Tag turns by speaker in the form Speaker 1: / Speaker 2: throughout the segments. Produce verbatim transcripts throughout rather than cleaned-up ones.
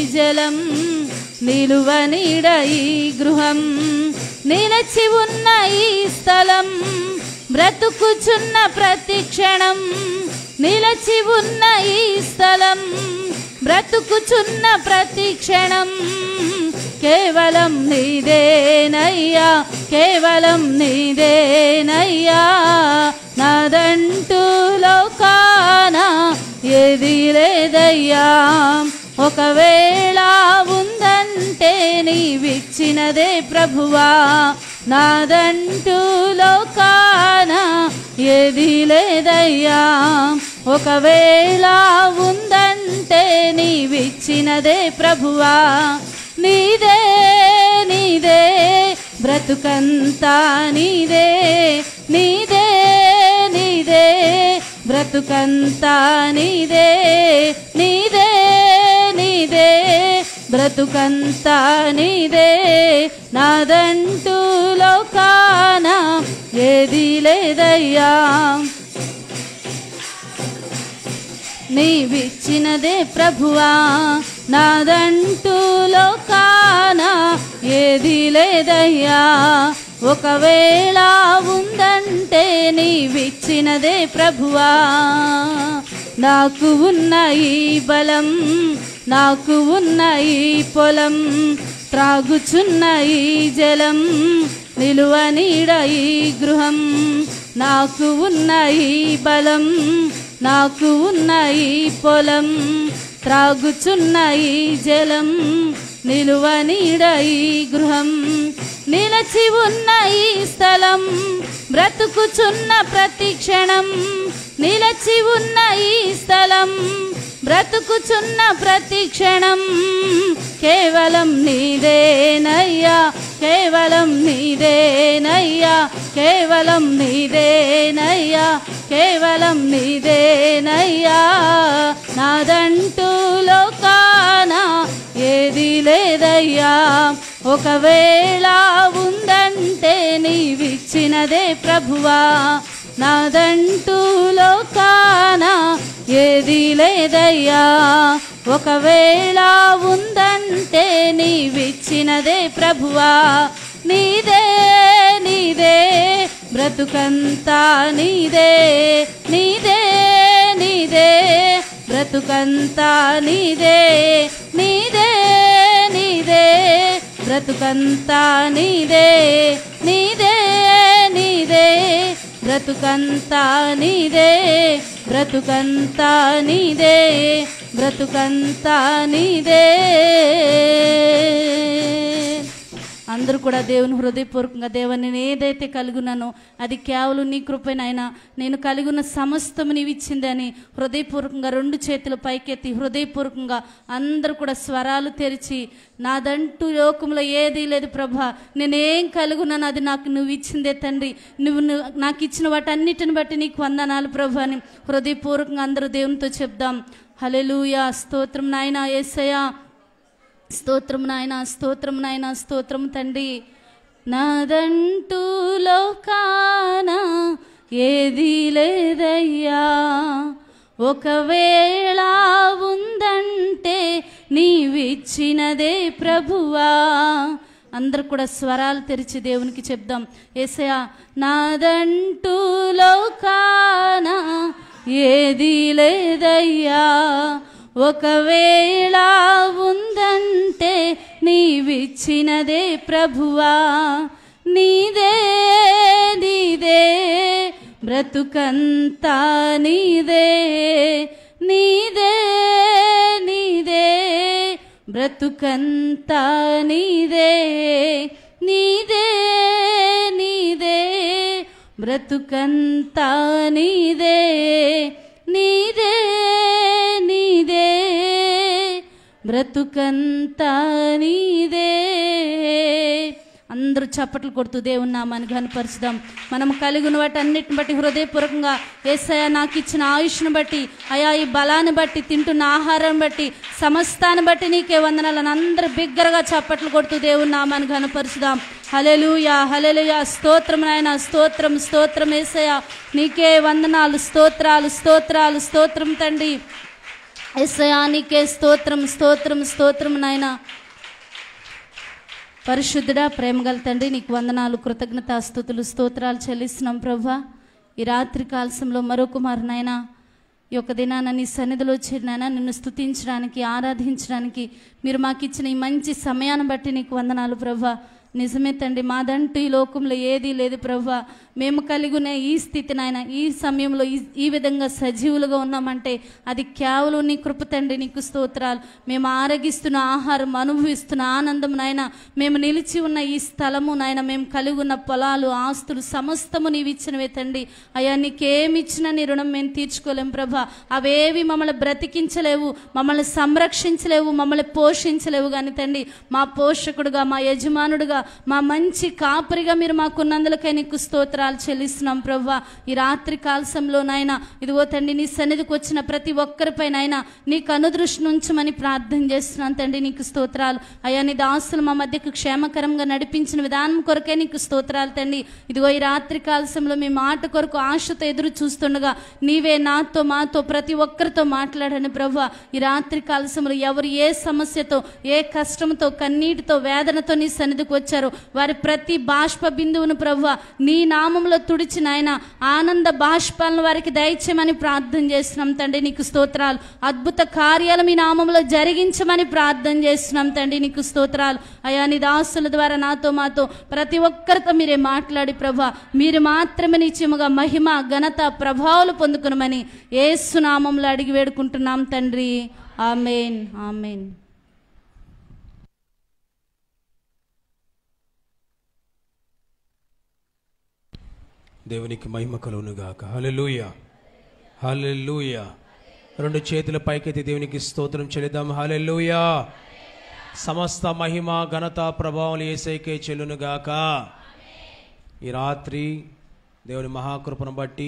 Speaker 1: జలం నిలువ నీడ ఈ గృహం నిలచి ఉన్న ఈ స్థలం బ్రతుకుచున్న ప్రతి క్షణం నిలచి ఉన్న ఈ స్థలం బ్రతుకుచున్న ప్రతి క్షణం కేవలం నీదేనయ్యా కేవలం నీదేనయ్యా నాదంటూ లోకాన ఏది లేదయ్యా ఒకవేళ ఉందంటే నీవిచ్చినదే ప్రభువా నాదంటూ లోకాన ఏది లేదయ్యా ఒకవేళ ఉందంటే నీవిచ్చినదే ప్రభువా నీదే నీదే బ్రతుకంతా నీదే నీదే నీదే బ్రతుకంతా నీదే నీదే నీదే బ్రతుకంతా నీదే నాదంటూ లోకాన ఏది లేదయ్యా నీవిచ్చినదే ప్రభువా నాదంటూ లోకాన ఏది లేదయ్యా ఒకవేళ ఉందంటే నీవిచ్చినదే ప్రభువా నాకు ఉన్న ఈ బలం నాకు ఉన్న ఈ పొలం త్రాగుచున్న ఈ జలం నిలువ నీడ ఈ గృహం నాకు ఉన్న ఈ బలం నాకు ఉన్న ఈ పొలం త్రాగుచున్న ఈ జలం నిలువ నీడ ఈ గృహం నిలచి ఉన్న ఈ స్థలం బ్రతుకుచున్న ప్రతి క్షణం నిలచి ఉన్న ఈ స్థలం బ్రతుకుచున్న ప్రతి క్షణం కేవలం నీదేనయ్యా కేవలం నీదేనయ్యా కేవలం నీదేనయ్యా కేవలం నీదేనయ్యా నాదంటూ లోకాన ఏది లేదయ్యా ఒకవేళ ఉందంటే నీవిచ్చినదే ప్రభువా నాదంటూ లోకాన ఏది లేదయ్యా ఒకవేళ ఉందంటే నీవిచ్చినదే ప్రభువా నీదే నీదే బ్రతుకంతా నీదే నీదే నీదే బ్రతుకంతా నీదే నీదే నీదే బ్రతుకంతా నీదే నీదే నీదే బ్రతుకంతా నీదే బ్రతుకంతా నీదే బ్రతుకంతా నీదే అందరూ కూడా దేవుని హృదయపూర్వకంగా దేవా నేను ఏదైతే కలిగున్నానో అది కేవలం నీ కృపేనైనా నేను కలిగిన సమస్తము నీవు ఇచ్చిందని హృదయపూర్వకంగా రెండు చేతులు పైకెత్తి హృదయపూర్వకంగా అందరూ కూడా స్వరాలు తెరిచి నాదంటూ లోకంలో ఏదీ లేదు ప్రభా నేనేం కలుగున్నాను అది నాకు నువ్వు ఇచ్చిందే తండ్రి నువ్వు నాకు ఇచ్చిన వాటన్నిటిని బట్టి నీకు వందనాలు ప్రభా అని హృదయపూర్వకంగా అందరూ దేవునితో చెప్దాం. హల్లెలూయా స్తోత్రం నాయనా యేసయ్యా స్తోత్రం నాయనా స్తోత్రం నాయనా స్తోత్రం తండ్రి నాదంటూ లోకాన ఏది లేదయ్యా ఒకవేళ ఉందంటే నీవిచ్చినదే ప్రభువా. అందరూ కూడా స్వరాలు తెరిచి దేవునికి చెప్దాం. యేసయ్యా నాదంటూ లోకాన ఏది లేదయ్యా ఒకవేళ ఉందంటే నీవిచ్చినదే ప్రభువా నీదే నీదే బ్రతుకంతా నీదే నీదే నీదే బ్రతుకంతా నీదే నీదే నీదే బ్రతుకంతా నీదే నీదే నీదే బ్రతుకంతా నీదే. అందరూ చప్పట్లు కొడుతూ దేవుని నామాన్ని ఘనపరుచుదాం. మనం కలిగిన వాటి అన్నిటిని బట్టి హృదయపూర్వకంగా యేసయ్యా నాకు ఇచ్చిన ఆయుష్ను బట్టి అయా ఈ బలాన్ని బట్టి తింటున్న ఆహారం బట్టి సమస్తాన్ని బట్టి నీకే వందనాలని అందరూ బిగ్గరగా చప్పట్లు కొడుతూ దేవుని నామాన్ని ఘనపరుచుదాం. హల్లెలూయా హల్లెలూయా స్తోత్రం నాయనా స్తోత్రం స్తోత్రం యేసయ్యా నీకే వందనాలు స్తోత్రాలు స్తోత్రాలు స్తోత్రం తండ్రి యేసయ్యా నీకే స్తోత్రం స్తోత్రం స్తోత్రం నాయన. పరిశుద్ధుడా ప్రేమగల తండ్రి నీకు వందనాలు, కృతజ్ఞతా స్తుతులు స్తోత్రాలు చెల్లిస్తున్నాం ప్రభువా. ఈ రాత్రి కాలశంలో మరొక మారునైనా ఈ యొక్క దినాన నీ సన్నిధిలో చేరినైనా నిన్ను స్తుతించడానికి, ఆరాధించడానికి మీరు మాకు ఇచ్చిన ఈ మంచి సమయాన్ని బట్టి నీకు వందనాలు ప్రభువా. నిజమే తండ్రి, మాదంటూ ఈ లోకంలో ఏదీ లేదు ప్రభువా. మేము కలిగి ఉన్న ఈ స్థితినైనా ఈ సమయంలో ఈ ఈ విధంగా సజీవులుగా ఉన్నామంటే అది కేవలం నీ కృప తండ్రి, నీకు స్తోత్రాలు. మేము ఆరగిస్తున్న ఆహారం, అనుభవిస్తున్న ఆనందం నాయన, మేము నిలిచి ఉన్న ఈ స్థలము నాయన, మేము కలిగి ఉన్న పొలాలు, ఆస్తులు సమస్తము నీవు ఇచ్చినవే తండ్రి. అయ్యా నీకేమి ఇచ్చినా నీ రుణం మేము తీర్చుకోలేము ప్రభా. అవేవి మమ్మల్ని బ్రతికించలేవు, మమ్మల్ని సంరక్షించలేవు, మమ్మల్ని పోషించలేవు. కానీ తండ్రి మా పోషకుడుగా, మా యజమానుడుగా, మా మంచి కాపరిగా మీరు మాకున్నందులకై నీకు స్తోత్రాలు చెల్లిస్తున్నాం ప్రభువా. ఈ రాత్రి కాలశంలో నాయన ఇదిగో తండ్రి నీ సన్నిధికి వచ్చిన ప్రతి ఒక్కరిపై నాయన నీకు అనుదృష్టి ఉంచమని ప్రార్థన చేస్తున్నాను తండ్రి, నీకు స్తోత్రాలు. అయ్యా నీ దాసులు మా మధ్యకు క్షేమకరంగా నడిపించిన విధానం కొరకే నీకు స్తోత్రాలు తండ్రి. ఇదిగో ఈ రాత్రి కాలశంలో మీ మాట కొరకు ఆశతో ఎదురు చూస్తుండగా నీవే నాతో మాతో ప్రతి ఒక్కరితో మాట్లాడని ప్రభువా. ఈ రాత్రి కాలశంలో ఎవరు ఏ సమస్యతో, ఏ కష్టంతో, కన్నీటితో, వేదనతో నీ సన్నిధికి వచ్చారో వారి ప్రతి బాష్ప బిందువును ప్రభువా నీ నామంలో తుడిచి నాయన ఆనంద బాష్పాలను వారికి దయచేయమని ప్రార్థన చేస్తున్నాం తండ్రి, నీకు స్తోత్రాలు. అద్భుత కార్యాలు మీ నామంలో జరిగించమని ప్రార్థన చేస్తున్నాం తండ్రి, నీకు స్తోత్రాలు. అయా నీ దాసుల ద్వారా నాతో మాతో ప్రతి ఒక్కరితో మీరే మాట్లాడి ప్రభా మీరు మాత్రమే నిత్యముగా మహిమ, ఘనత, ప్రభావాలు పొందుకునమని యేసు నామంలో అడిగి వేడుకుంటున్నాం తండ్రి. ఆమేన్ ఆమేన్.
Speaker 2: దేవునికి మహిమ కలుగునుగాక. హల్లెలూయా హల్లెలూయా. రెండు చేతుల పైకెత్తి దేవునికి స్తోత్రం చెల్లిద్దాం. హల్లెలూయా. సమస్త మహిమ, ఘనత, ప్రభావం యేసయ్యకే చెల్లునుగాక. ఈ రాత్రి దేవుని మహాకృపను బట్టి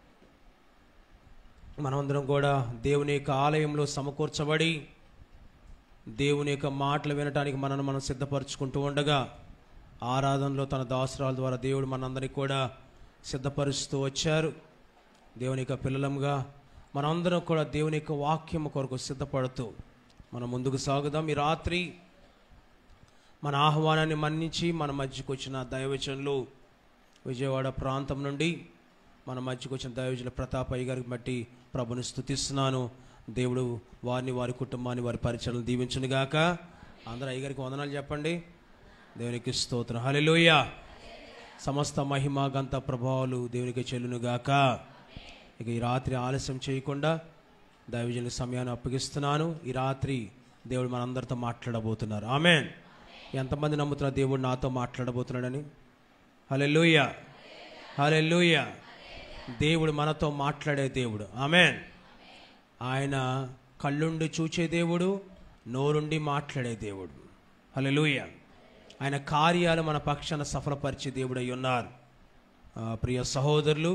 Speaker 2: మనమందరం కూడా దేవుని యొక్క ఆలయంలో సమకూర్చబడి దేవుని యొక్క మాటలు వినటానికి మనను మనం సిద్ధపరచుకుంటూ ఉండగా ఆరాధనలో తన దాసురాల ద్వారా దేవుడు మనందరినీ కూడా సిద్ధపరుస్తూ వచ్చారు. దేవుని యొక్క పిల్లలంగా మనందరం కూడా దేవుని యొక్క వాక్యం కొరకు సిద్ధపడుతూ మనం ముందుకు సాగుదాం. ఈ రాత్రి మన ఆహ్వానాన్ని మన్నించి మన మధ్యకు వచ్చిన దైవజనులు విజయవాడ ప్రాంతం నుండి మన మధ్యకు వచ్చిన దైవజనుల ప్రతాప్ అయ్య గారికి బట్టి ప్రభుని స్తుతిస్తున్నాను. దేవుడు వారిని, వారి కుటుంబాన్ని, వారి పరిచయాలను దీవించునుగాక. అందరూ అయ్య గారికి వందనాలు చెప్పండి. దేవునికి స్తోత్రం. హల్లెలూయా. సమస్త మహిమ, ఘనత, ప్రభావాలు దేవునికి చెల్లునుగాక. ఇక ఈ రాత్రి ఆలస్యం చేయకుండా దైవజనుల సమయాన్ని అప్పగిస్తున్నాను. ఈ రాత్రి దేవుడు మనందరితో మాట్లాడబోతున్నారు. ఆమేన్. ఎంతమంది నమ్ముతున్నారు దేవుడు నాతో మాట్లాడబోతున్నాడని? హల్లెలూయా హల్లెలూయా. దేవుడు మనతో మాట్లాడే దేవుడు. ఆమేన్. ఆయన కళ్ళుండి చూచే దేవుడు, నోరుండి మాట్లాడే దేవుడు. హల్లెలూయా. ఆయన కార్యాలు మన పక్షాన సఫలపరిచే దేవుడు అయి ఉన్నారు. ప్రియ సహోదరులు,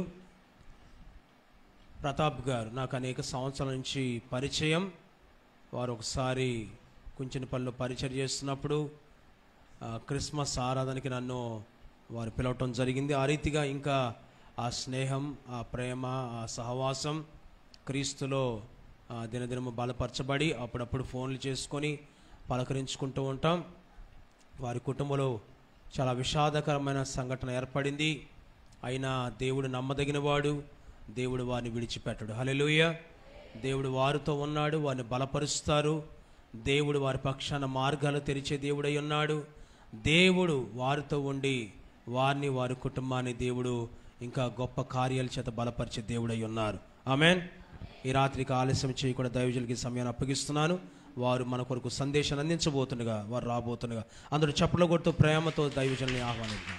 Speaker 2: ప్రతాప్ గారు నాకు అనేక సంవత్సరాల నుంచి పరిచయం. వారు ఒకసారి కుంచెనపల్లిలో పరిచయం చేస్తున్నప్పుడు క్రిస్మస్ ఆరాధనకి నన్ను వారు పిలవటం జరిగింది. ఆ రీతిగా ఇంకా ఆ స్నేహం, ఆ ప్రేమ, ఆ సహవాసం క్రీస్తులో దినదినము బలపరచబడి అప్పుడప్పుడు ఫోన్లు చేసుకొని పలకరించుకుంటూ ఉంటాం. వారి కుటుంబంలో చాలా విషాదకరమైన సంఘటన ఏర్పడింది. అయినా దేవుడు నమ్మదగినవాడు, దేవుడు వారిని విడిచిపెట్టడు. హల్లెలూయా. దేవుడు వారితో ఉన్నాడు, వారిని బలపరుస్తారు. దేవుడు వారి పక్షాన మార్గాలు తెరిచే దేవుడై ఉన్నాడు. దేవుడు వారితో ఉండి వారిని, వారి కుటుంబాన్ని దేవుడు ఇంకా గొప్ప కార్యాల చేత బలపరిచే దేవుడై ఉన్నారు. ఆమేన్. ఈ రాత్రికి ఆలస్యం చేయకుండా దైవజనులకి సమయాన్ని అప్పగిస్తున్నాను. వారు మన కొరకు సందేశాన్ని అందించబోతుండగా, వారు రాబోతుండగా అందరూ చప్పట్లు కొడుతూ ప్రేమతో దైవజనుల్ని ఆహ్వానిద్దాం.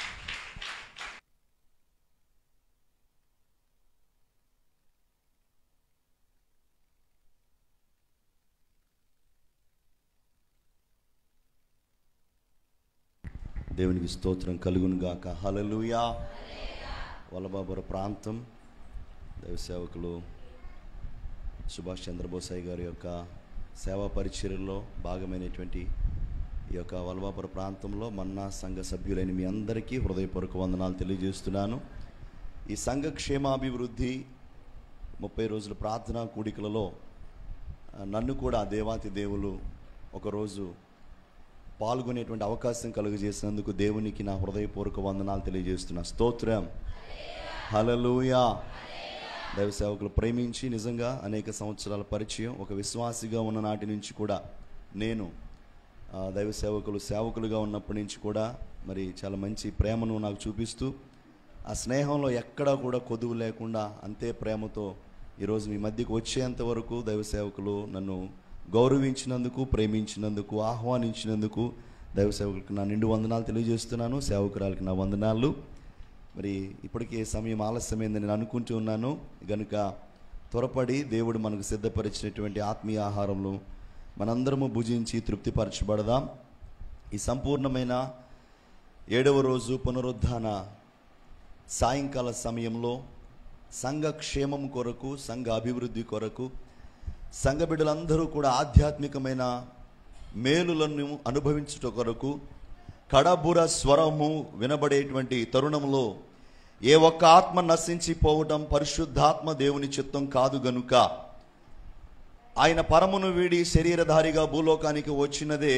Speaker 3: దేవునికి స్తోత్రం కలుగును గాక. హల్లెలూయా. వల్లభాపుర ప్రాంతం దైవ సేవకులు సుభాష్ చంద్రబోస్ గారి యొక్క సేవా పరిచర్యలో భాగమైనటువంటి ఈ యొక్క వల్లభాపుర ప్రాంతంలో మన్నా సంఘ సభ్యులైన మీ అందరికీ హృదయపూర్వక వందనాలు తెలియజేస్తున్నాను. ఈ సంఘ క్షేమాభివృద్ధి ముప్పై రోజుల ప్రార్థనా కూడికలలో నన్ను కూడా దేవాతి దేవులు ఒకరోజు పాల్గొనేటువంటి అవకాశం కలుగజేసినందుకు దేవునికి నా హృదయపూర్వక వందనాలు తెలియజేస్తున్నా. స్తోత్రం, హల్లెలూయా. దైవ సేవకులు ప్రేమించి నిజంగా అనేక సంవత్సరాల పరిచయం, ఒక విశ్వాసిగా ఉన్న నాటి నుంచి కూడా నేను దైవ సేవకులు సేవకులుగా ఉన్నప్పటి నుంచి కూడా మరి చాలా మంచి ప్రేమను నాకు చూపిస్తూ ఆ స్నేహంలో ఎక్కడా కూడా కొదువు లేకుండా అంతే ప్రేమతో ఈరోజు మీ మధ్యకు వచ్చేంత వరకు దైవ సేవకులు నన్ను గౌరవించినందుకు, ప్రేమించినందుకు, ఆహ్వానించినందుకు దైవ సేవకులకు నా నిండు వందనాలు తెలియజేస్తున్నాను. సేవకురాలకి నా వందనాలు. మరి ఇప్పటికే సమయం ఆలస్యమైందని నేను అనుకుంటూ ఉన్నాను గనుక త్వరపడి దేవుడు మనకు సిద్ధపరిచినటువంటి ఆత్మీయ ఆహారంలో మనందరము భుజించి తృప్తిపరచబడదాం. ఈ సంపూర్ణమైన ఏడవ రోజు పునరుద్ధాన సాయంకాల సమయంలో సంఘ క్షేమం కొరకు, సంఘ అభివృద్ధి కొరకు, సంఘ బిడ్డలందరూ కూడా ఆధ్యాత్మికమైన మేలులను అనుభవించుట కొరకు కడబుర స్వరము వినబడేటువంటి తరుణంలో ఏ ఒక్క ఆత్మ నశించిపోవటం పరిశుద్ధాత్మ దేవుని చిత్తం కాదు గనుక ఆయన పరమును వీడి శరీరధారిగా భూలోకానికి వచ్చినదే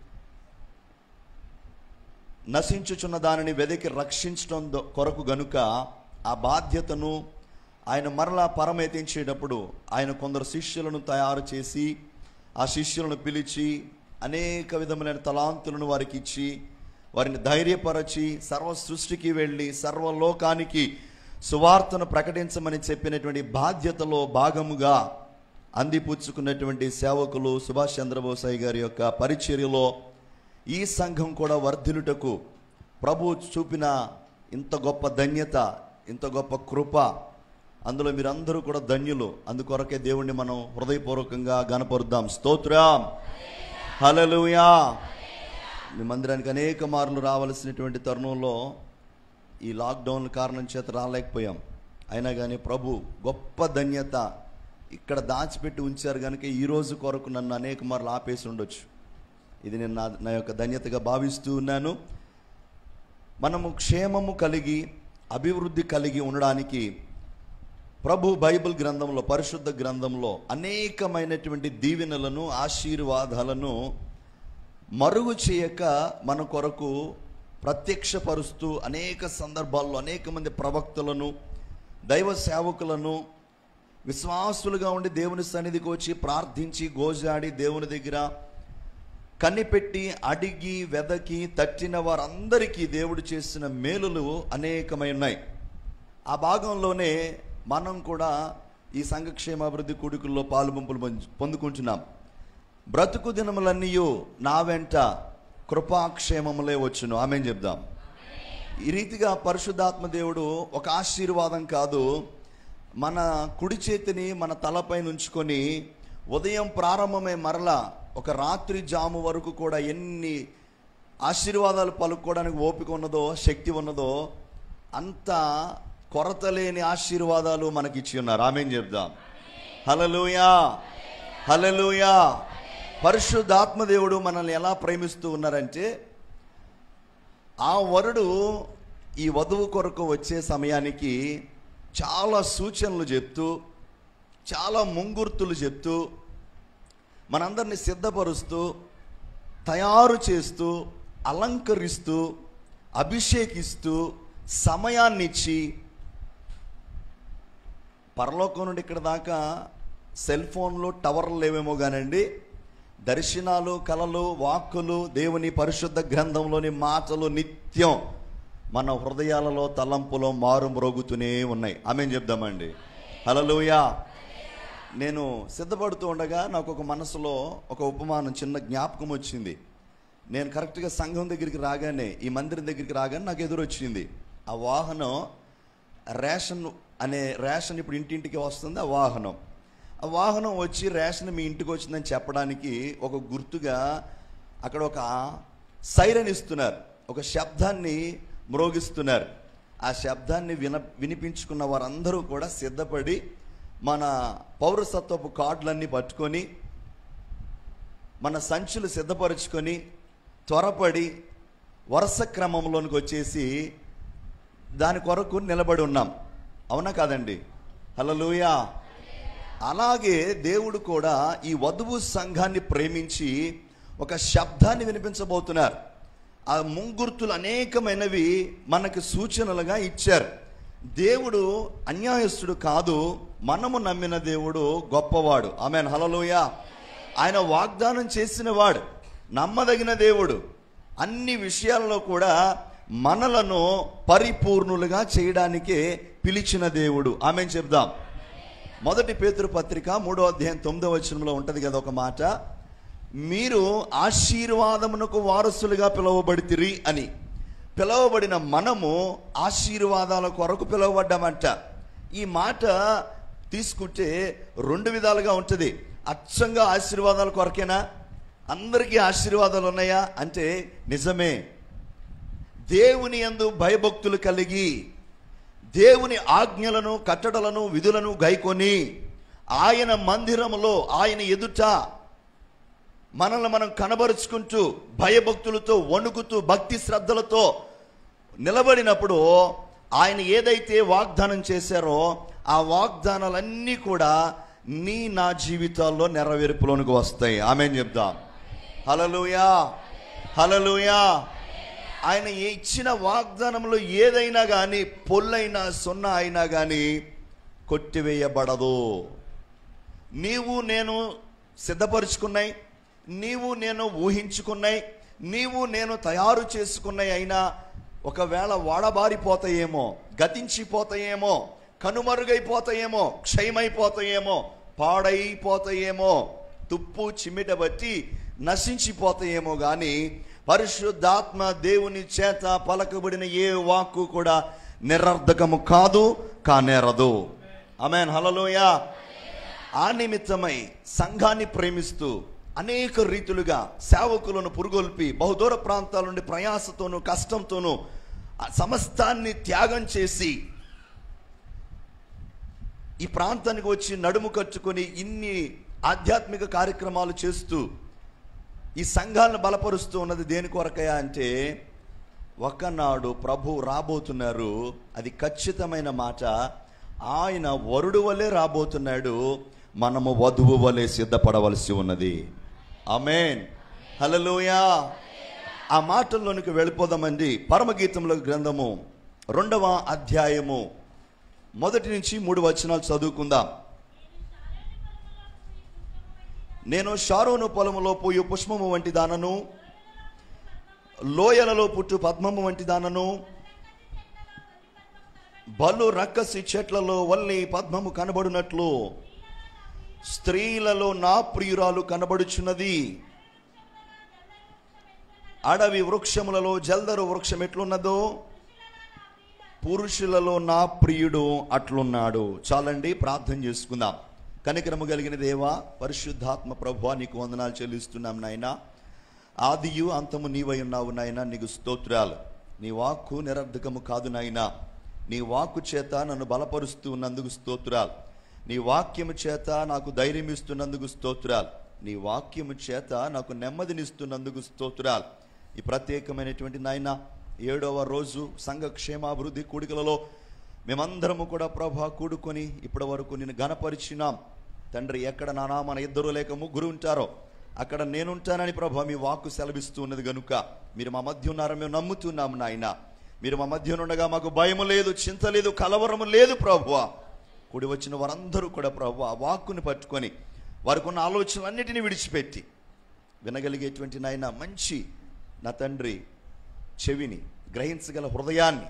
Speaker 3: నశించుచున్న దానిని వెదకి రక్షించడం కొరకు గనుక ఆ బాధ్యతను ఆయన మరలా పరమెత్తించేటప్పుడు ఆయన కొందరు శిష్యులను తయారు చేసి ఆ శిష్యులను పిలిచి అనేక విధములైన తలాంతులను వారికి ఇచ్చి వారిని ధైర్యపరచి సర్వ సృష్టికి వెళ్ళి సర్వలోకానికి సువార్తను ప్రకటించమని చెప్పినటువంటి బాధ్యతలో భాగముగా అందిపుచ్చుకున్నటువంటి సేవకులు సుభాష్ చంద్రబోస్ గారి యొక్క పరిచర్యలో ఈ సంఘం కూడా వర్ధిల్లుటకు ప్రభు చూపిన ఇంత గొప్ప ధన్యత, ఇంత గొప్ప కృప, అందులో మీరందరూ కూడా ధన్యులు. అందుకొరకే దేవుణ్ణి మనం హృదయపూర్వకంగా గణపరుద్దాం. స్తోత్రం, హల్లెలూయా. మీ మందిరానికి అనేక మార్లు రావాల్సినటువంటి తరుణంలో ఈ లాక్డౌన్ కారణం చేత రాలేకపోయాం. అయినా కానీ ప్రభు గొప్ప ధన్యత ఇక్కడ దాచిపెట్టి ఉంచారు కనుక ఈరోజు కొరకు నన్ను అనేక మార్లు ఆపేసి ఉండొచ్చు. ఇది నేను నా నా యొక్క ధన్యతగా భావిస్తూ ఉన్నాను. మనము క్షేమము కలిగి అభివృద్ధి కలిగి ఉండడానికి ప్రభు బైబిల్ గ్రంథంలో, పరిశుద్ధ గ్రంథంలో అనేకమైనటువంటి దీవెనలను, ఆశీర్వాదాలను మరుగు చేయక మన కొరకు ప్రత్యక్షపరుస్తూ అనేక సందర్భాల్లో అనేక మంది ప్రవక్తలను, దైవ సేవకులను విశ్వాసులుగా ఉండి దేవుని సన్నిధికి వచ్చి ప్రార్థించి గోజాడి దేవుని దగ్గర కనిపెట్టి అడిగి వెదకి తట్టిన వారందరికీ దేవుడు చేసిన మేలులు అనేకమై ఉన్నాయి. ఆ భాగంలోనే మనం కూడా ఈ సంఘక్షేమాభివృద్ధి కూడికల్లో పాలుపంపులు పొందుకుంటున్నాం. బ్రతుకు దినములన్నీ నా వెంట కృపాక్షేమములే వచ్చును. ఆమేన్ చెప్దాం. ఈ రీతిగా పరిశుద్ధాత్మ దేవుడు ఒక ఆశీర్వాదం కాదు, మన కుడి చేతిని మన తలపైన ఉంచుకొని ఉదయం ప్రారంభమే మరలా ఒక రాత్రి జాము వరకు కూడా ఎన్ని ఆశీర్వాదాలు పలుకోవడానికి ఓపిక ఉన్నదో, శక్తి ఉన్నదో అంత కొరత లేని ఆశీర్వాదాలు మనకి ఇచ్చి ఉన్నారు. ఆమేన్ చెప్దాం. హల్లెలూయా, హల్లెలూయా. పరిశుద్ధాత్మ దేవుడు మనల్ని ఎలా ప్రేమిస్తూ ఉన్నారంటే, ఆ వరుడు ఈ వధువు కొరకు వచ్చే సమయానికి చాలా సూచనలు చెప్తూ, చాలా ముంగుర్తులు చెప్తూ, మనందరినీ సిద్ధపరుస్తూ, తయారు చేస్తూ, అలంకరిస్తూ, అభిషేకిస్తూ, సమయాన్నిచ్చి, పరలోకం నుండి ఇక్కడ దాకా సెల్ ఫోన్లు టవర్లు లేవేమో కానండి, దర్శనాలు, కలలు, వాక్కులు, దేవుని పరిశుద్ధ గ్రంథంలోని మాటలు నిత్యం మన హృదయాలలో, తలంపులో మారు మ్రోగుతూనే ఉన్నాయి. ఆమేన్ చెప్దామండి. హల్లెలూయా. నేను సిద్ధపడుతూ ఉండగా నాకు ఒక మనసులో ఒక ఉపమానం, చిన్న జ్ఞాపకం వచ్చింది. నేను కరెక్ట్గా సంఘం దగ్గరికి రాగానే, ఈ మందిరం దగ్గరికి రాగానే నాకు ఎదురొచ్చింది. ఆ వాహనం రేషన్ అనే రేషన్ ఇప్పుడు ఇంటింటికి వస్తుంది. ఆ వాహనం ఆ వాహనం వచ్చి రేషన్ మీ ఇంటికి వచ్చిందని చెప్పడానికి ఒక గుర్తుగా అక్కడ ఒక సైరన్ ఇస్తున్నారు, ఒక శబ్దాన్ని మ్రోగిస్తున్నారు. ఆ శబ్దాన్ని విన వినిపించుకున్న వారందరూ కూడా సిద్ధపడి మన పౌరసత్వపు కార్డులన్నీ పట్టుకొని, మన సంచులు సిద్ధపరుచుకొని త్వరపడి వరుస క్రమంలోనికి వచ్చేసి దాని కొరకు నిలబడి ఉన్నాం. అవునా కాదండి? హల్లెలూయా. అలాగే దేవుడు కూడా ఈ వధువు సంఘాన్ని ప్రేమించి ఒక శబ్దాన్ని వినిపించబోతున్నారు. ఆ ముంగుర్తులు అనేకమైనవి మనకు సూచనలుగా ఇచ్చారు. దేవుడు అన్యాయస్తుడు కాదు, మనము నమ్మిన దేవుడు గొప్పవాడు. ఆమేన్, హల్లెలూయా. ఆయన వాగ్దానం చేసిన వాడు, నమ్మదగిన దేవుడు. అన్ని విషయాల్లో కూడా మనలను పరిపూర్ణులుగా చేయడానికే పిలిచిన దేవుడు. ఆమేన్ చెప్దాం. మొదటి పేతురు పత్రిక మూడో అధ్యాయం తొమ్మిదో వచనంలో ఉంటది కదా ఒక మాట, మీరు ఆశీర్వాదమునకు వారసులుగా పిలువబడితిరి అని. పిలువబడిన మనము ఆశీర్వాదాల కొరకు పిలువబడ్డామంట. ఈ మాట తీసుకుంటే రెండు విధాలుగా ఉంటుంది. అచ్చంగా ఆశీర్వాదాల కొరకేనా? అందరికీ ఆశీర్వాదాలు ఉన్నాయా అంటే నిజమే. దేవుని యందు భయభక్తులు కలిగి దేవుని ఆజ్ఞలను కట్టడలను విధులను గైకొని ఆయన మందిరములో ఆయన ఎదుట మనల్ని మనం కనబరుచుకుంటూ భయభక్తులతో వణుకుతూ భక్తి శ్రద్ధలతో నిలబడినప్పుడు ఆయన ఏదైతే వాగ్దానం చేశారో ఆ వాగ్దానాలన్నీ కూడా నీ నా జీవితాల్లో నెరవేర్పులోనికి వస్తాయి. ఆమేన్ చెప్దాం. హల్లెలూయా, హల్లెలూయా. ఆయన ఇచ్చిన వాగ్దానంలో ఏదైనా కానీ పొల్లైనా సున్నా అయినా కానీ కొట్టివేయబడదు. నీవు నేను సిద్ధపరుచుకున్నాయి, నీవు నేను ఊహించుకున్నాయి, నీవు నేను తయారు చేసుకున్నాయి అయినా ఒకవేళ వాడబారిపోతాయేమో, గతించిపోతాయేమో, కనుమరుగైపోతాయేమో, క్షయమైపోతాయేమో, పాడైపోతాయేమో, తుప్పు చిమ్మిట బట్టి నశించిపోతాయేమో కానీ పరిశుద్ధాత్మ దేవుని చేత పలకబడిన ఏ వాక్కు కూడా నిరర్ధకము కాదు, కానేరదు. ఆమేన్, హల్లెలూయా. ఆ నిమిత్తమై సంఘాన్ని ప్రేమిస్తూ అనేక రీతులుగా సేవకులను పురుగొల్పి బహుదూర ప్రాంతాల నుండి ప్రయాసతోనూ కష్టంతోనూ సమస్తాన్ని త్యాగం చేసి ఈ ప్రాంతానికి వచ్చి నడుము కట్టుకొని ఇన్ని ఆధ్యాత్మిక కార్యక్రమాలు చేస్తూ ఈ సంఘాలను బలపరుస్తూ ఉన్నది దేని కొరకయా అంటే ఒకనాడు ప్రభు రాబోతున్నారు. అది ఖచ్చితమైన మాట. ఆయన వరుడు వలె రాబోతున్నాడు, మనము వధువు వలె సిద్ధపడవలసి ఉన్నది. ఆమేన్, హల్లెలూయా. ఆ మాటల్లోనికి వెళ్ళిపోదామండి. పరమగీతముల గ్రంథము రెండవ అధ్యాయము మొదటి నుంచి మూడు వచనాలు చదువుకుందాం. నేను షారోను పొలములో పోయి పుష్పము వంటి దానను, లోయలలో పుట్టు పద్మము వంటి దానను, బలు రక్కసి చెట్లలో వల్లి పద్మము కనబడునట్లు స్త్రీలలో నా ప్రియురాలు కనబడుచున్నది. అడవి వృక్షములలో జల్దరు వృక్షం ఎట్లున్నదో పురుషులలో నా ప్రియుడు అట్లున్నాడు. చాలండి, ప్రార్థన చేసుకుందాం. కనికరము కలిగిన దేవా, పరిశుద్ధాత్మ ప్రభువా, నీకు వందనాలు చెల్లిస్తున్నాం నాయన. ఆదియు అంతము నీవై ఉన్నావు నాయన, నీకు స్తోత్రాలు. నీ వాక్కు నిరర్ధకము కాదు నాయన. నీ వాక్కు చేత నన్ను బలపరుస్తూ ఉన్నందుకు స్తోత్రాలు. నీ వాక్యము చేత నాకు ధైర్యం ఇస్తున్నందుకు స్తోత్రాలు. నీ వాక్యము చేత నాకు నెమ్మదినిస్తున్నందుకు స్తోత్రాలు. ఈ ప్రత్యేకమైనటువంటి నాయన ఏడవ రోజు సంఘ క్షేమాభివృద్ధి కూడికలలో మేమందరము కూడా ప్రభా కూడుకొని ఇప్పటి వరకు నేను ఘనపరిచినాం తండ్రి. ఎక్కడ నా నామన ఇద్దరు లేక ముగ్గురు ఉంటారో అక్కడ నేనుంటానని ప్రభా మీ వాక్కు సెలవిస్తూ ఉన్నది గనుక మీరు మా మధ్య ఉన్నారని మేము నమ్ముతున్నాము నాయన. మీరు మా మధ్య ఉండగా మాకు భయము లేదు, చింత లేదు, కలవరము లేదు ప్రభువా. కూడి వచ్చిన వారందరూ కూడా ప్రభువా ఆ వాక్కుని పట్టుకొని వారికి ఉన్న ఆలోచనలన్నిటినీ విడిచిపెట్టి వినగలిగేటువంటి నాయన మంచి నా తండ్రి చెవిని, గ్రహించగల హృదయాన్ని,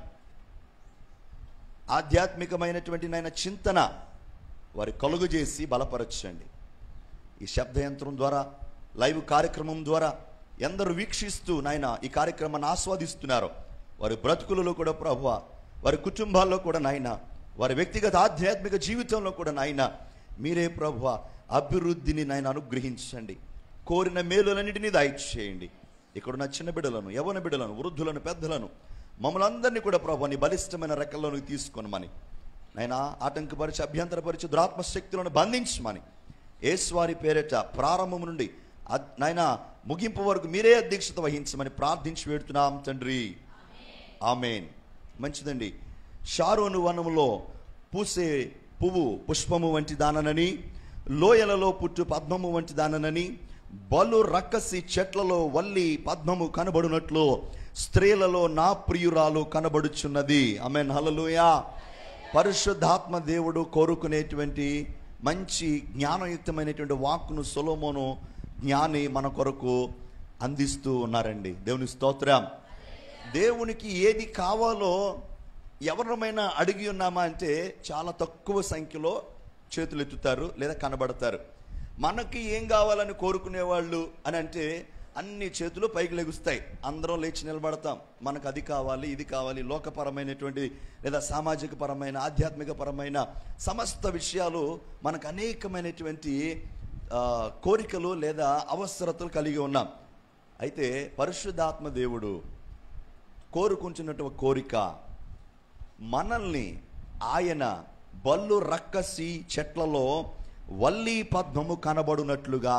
Speaker 3: ఆధ్యాత్మికమైనటువంటి నాయన చింతన వారి కలుగు చేసి బలపరచండి. ఈ శబ్దయంత్రం ద్వారా, లైవ్ కార్యక్రమం ద్వారా ఎందరు వీక్షిస్తూ నాయన ఈ కార్యక్రమాన్ని ఆస్వాదిస్తున్నారో వారి బ్రతుకులలో కూడా ప్రభువా, వారి కుటుంబాల్లో కూడా నాయన, వారి వ్యక్తిగత ఆధ్యాత్మిక జీవితంలో కూడా నాయన మీరే ప్రభువా అభివృద్ధిని నాయన అనుగ్రహించండి. కోరిన మేలులన్నిటినీ దయచేయండి. ఇక్కడున్న చిన్న బిడ్డలను, యవ్వన బిడ్డలను, వృద్ధులను, పెద్దలను మమ్మల్ని అందరినీ కూడా ప్రభు నీ బలిష్టమైన రెక్కల్లోనికి తీసుకొనమని నాయన ఆటంకపరిచి అభ్యంతరపరిచి దురాత్మశక్తులను బంధించమని యేసువారి పేరిట ప్రారంభం నుండి నాయన ముగింపు వరకు మీరే అధ్యక్షత వహించమని ప్రార్థించి వేడుతున్నాం తండ్రి. ఆమేన్. మంచిదండి. షారోను వనములో పూసే పువ్వు పుష్పము వంటి దాననని లోయలలో పుట్టు పద్మము వంటి దాననని, బలు రక్కసి చెట్లలో వల్లి పద్మము కనబడునట్లు స్త్రీలలో నా ప్రియురాలు కనబడుచున్నది. ఆమేన్, హల్లెలూయా. పరిశుద్ధాత్మ దేవుడు కోరుకునేటువంటి మంచి జ్ఞానయుక్తమైనటువంటి వాక్కును సొలొమోను జ్ఞాని మన కొరకు అందిస్తూ ఉన్నారండి. దేవుని స్తోత్రం. దేవునికి ఏది కావాలో ఎవరిమైనా అడిగి ఉన్నామా అంటే చాలా తక్కువ సంఖ్యలో చేతులు ఎత్తుతారు లేదా కనబడతారు. మనకి ఏం కావాలని కోరుకునేవాళ్ళు అని అంటే అన్ని చేతులు పైకి లెగుస్తాయి, అందరం లేచి నిలబడతాం. మనకు అది కావాలి, ఇది కావాలి, లోకపరమైనటువంటి లేదా సామాజిక పరమైన, ఆధ్యాత్మిక పరమైన సమస్త విషయాలు మనకు అనేకమైనటువంటి కోరికలు లేదా అవసరతలు కలిగి ఉన్నాం. అయితే పరిశుద్ధాత్మ దేవుడు కోరుకుంటున్నటువంటి కోరిక మనల్ని ఆయన బల్లు రక్కసి చెట్లలో వల్లి పద్మము కనబడునట్లుగా.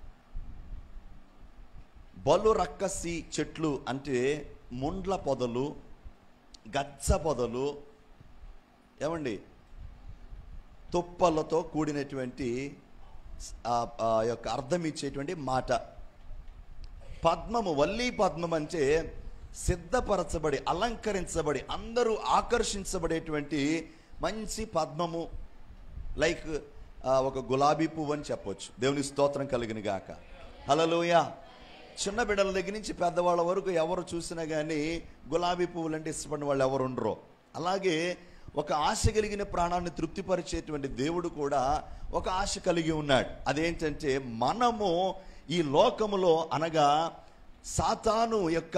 Speaker 3: బల్లు రక్కసి చెట్లు అంటే ముండ్ల పొదలు, గచ్చ పొదలు, ఏమండి, తుప్పలతో కూడినటువంటి యొక్క అర్థం ఇచ్చేటువంటి మాట. పద్మము, వల్లి పద్మం అంటే సిద్ధపరచబడి, అలంకరించబడి, అందరూ ఆకర్షించబడేటువంటి మంచి పద్మము. లైక్ ఒక గులాబీ పువ్వు అని చెప్పొచ్చు. దేవుని స్తోత్రం కలిగిన గాక. హల్లెలూయా. చిన్న బిడ్డల దగ్గర నుంచి పెద్దవాళ్ళ వరకు ఎవరు చూసినా కానీ గులాబీ పువ్వులు అంటే ఇష్టపడిన వాళ్ళు ఎవరు ఉండరు. అలాగే ఒక ఆశ కలిగిన ప్రాణాన్ని తృప్తిపరిచేటువంటి దేవుడు కూడా ఒక ఆశ కలిగి ఉన్నాడు. అదేంటంటే మనము ఈ లోకములో అనగా సాతాను యొక్క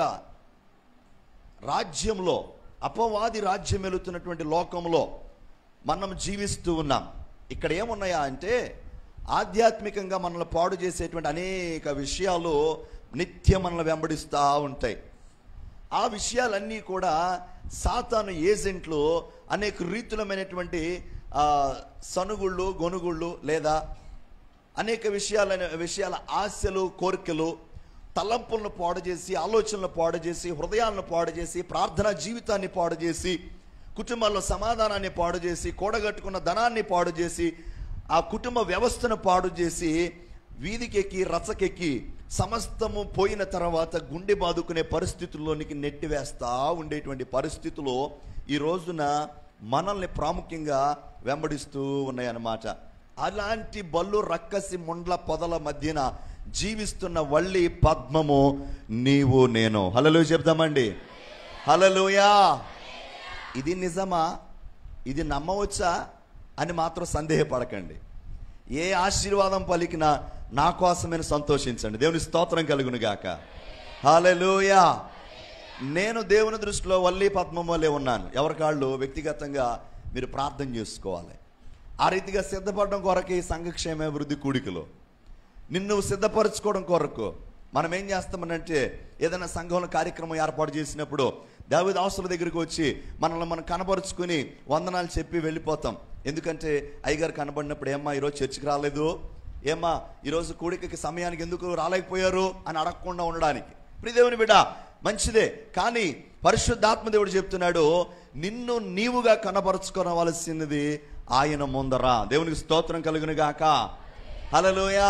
Speaker 3: రాజ్యంలో, అపవాది రాజ్యం వెళుతున్నటువంటి లోకంలో మనం జీవిస్తూ ఉన్నాం. ఇక్కడ ఏమున్నాయా అంటే ఆధ్యాత్మికంగా మనల్ని పాడు చేసేటువంటి అనేక విషయాలు నిత్యం మనల్ని వెంబడిస్తూ ఉంటాయి. ఆ విషయాలన్నీ కూడా సాతాను ఏజెంట్లు అనేక రీతులమైనటువంటి సనుగుళ్ళు, గొనుగుళ్ళు లేదా అనేక విషయాల విషయాల ఆశలు, కోరికలు, తలంపులను పాడు చేసి, ఆలోచనలు పాడు చేసి, హృదయాలను పాడు చేసి, ప్రార్థనా జీవితాన్ని పాడు చేసి, కుటుంబాల్లో సమాధానాన్ని పాడు చేసి, కూడగట్టుకున్న ధనాన్ని పాడు చేసి, ఆ కుటుంబ వ్యవస్థను పాడు చేసి, వీధికెక్కి రచ్చకెక్కి సమస్తము పోయిన తర్వాత గుండె బాదుకునే పరిస్థితుల్లోనికి నెట్టివేస్తా ఉండేటువంటి పరిస్థితులు ఈ రోజున మనల్ని ప్రాముఖ్యంగా వెంబడిస్తూ ఉన్నాయన్నమాట. అలాంటి బల్లు రక్కసి ముండ్ల పొదల మధ్యన జీవిస్తున్న వల్లి పద్మము నీవు నేను. హల్లెలూయా చెప్దామండి. హల్లెలూయా. ఇది నిజమా, ఇది నమ్మవచ్చా అని మాత్రం సందేహపడకండి. ఏ ఆశీర్వాదం పలికినా నా కోసమని సంతోషించండి. దేవుని స్తోత్రం కలుగును గాక. హల్లెలూయా. నేను దేవుని దృష్టిలో వల్లి పద్మం వలె ఉన్నాను. ఎవరికాళ్ళు వ్యక్తిగతంగా మీరు ప్రార్థన చేసుకోవాలి. ఆ రీతిగా సిద్ధపడడం కొరకు ఈ సంఘక్షేమాభివృద్ధి కూడికలో నిన్ను సిద్ధపరచుకోవడం కొరకు మనం ఏం చేస్తామనంటే ఏదైనా సంఘంలో కార్యక్రమం ఏర్పాటు చేసినప్పుడు దావీదు అవసరం దగ్గరికి వచ్చి మనల్ని మనం కనపరుచుకుని వందనాలు చెప్పి వెళ్ళిపోతాం. ఎందుకంటే అయ్యగారు కనబడినప్పుడు ఏమ్మా ఈరోజు చర్చికి రాలేదు, ఏమ్మా ఈరోజు కూడికకి సమయానికి ఎందుకు రాలేకపోయారు అని అడగకుండా ఉండడానికి. ప్రియదేవుని బిడ్డ, మంచిదే. కానీ పరిశుద్ధాత్మ దేవుడు చెప్తున్నాడు, నిన్ను నీవుగా కనపరుచుకోవలసినది ఆయన ముందర. దేవునికి స్తోత్రం కలుగును గాక. హల్లెలూయా.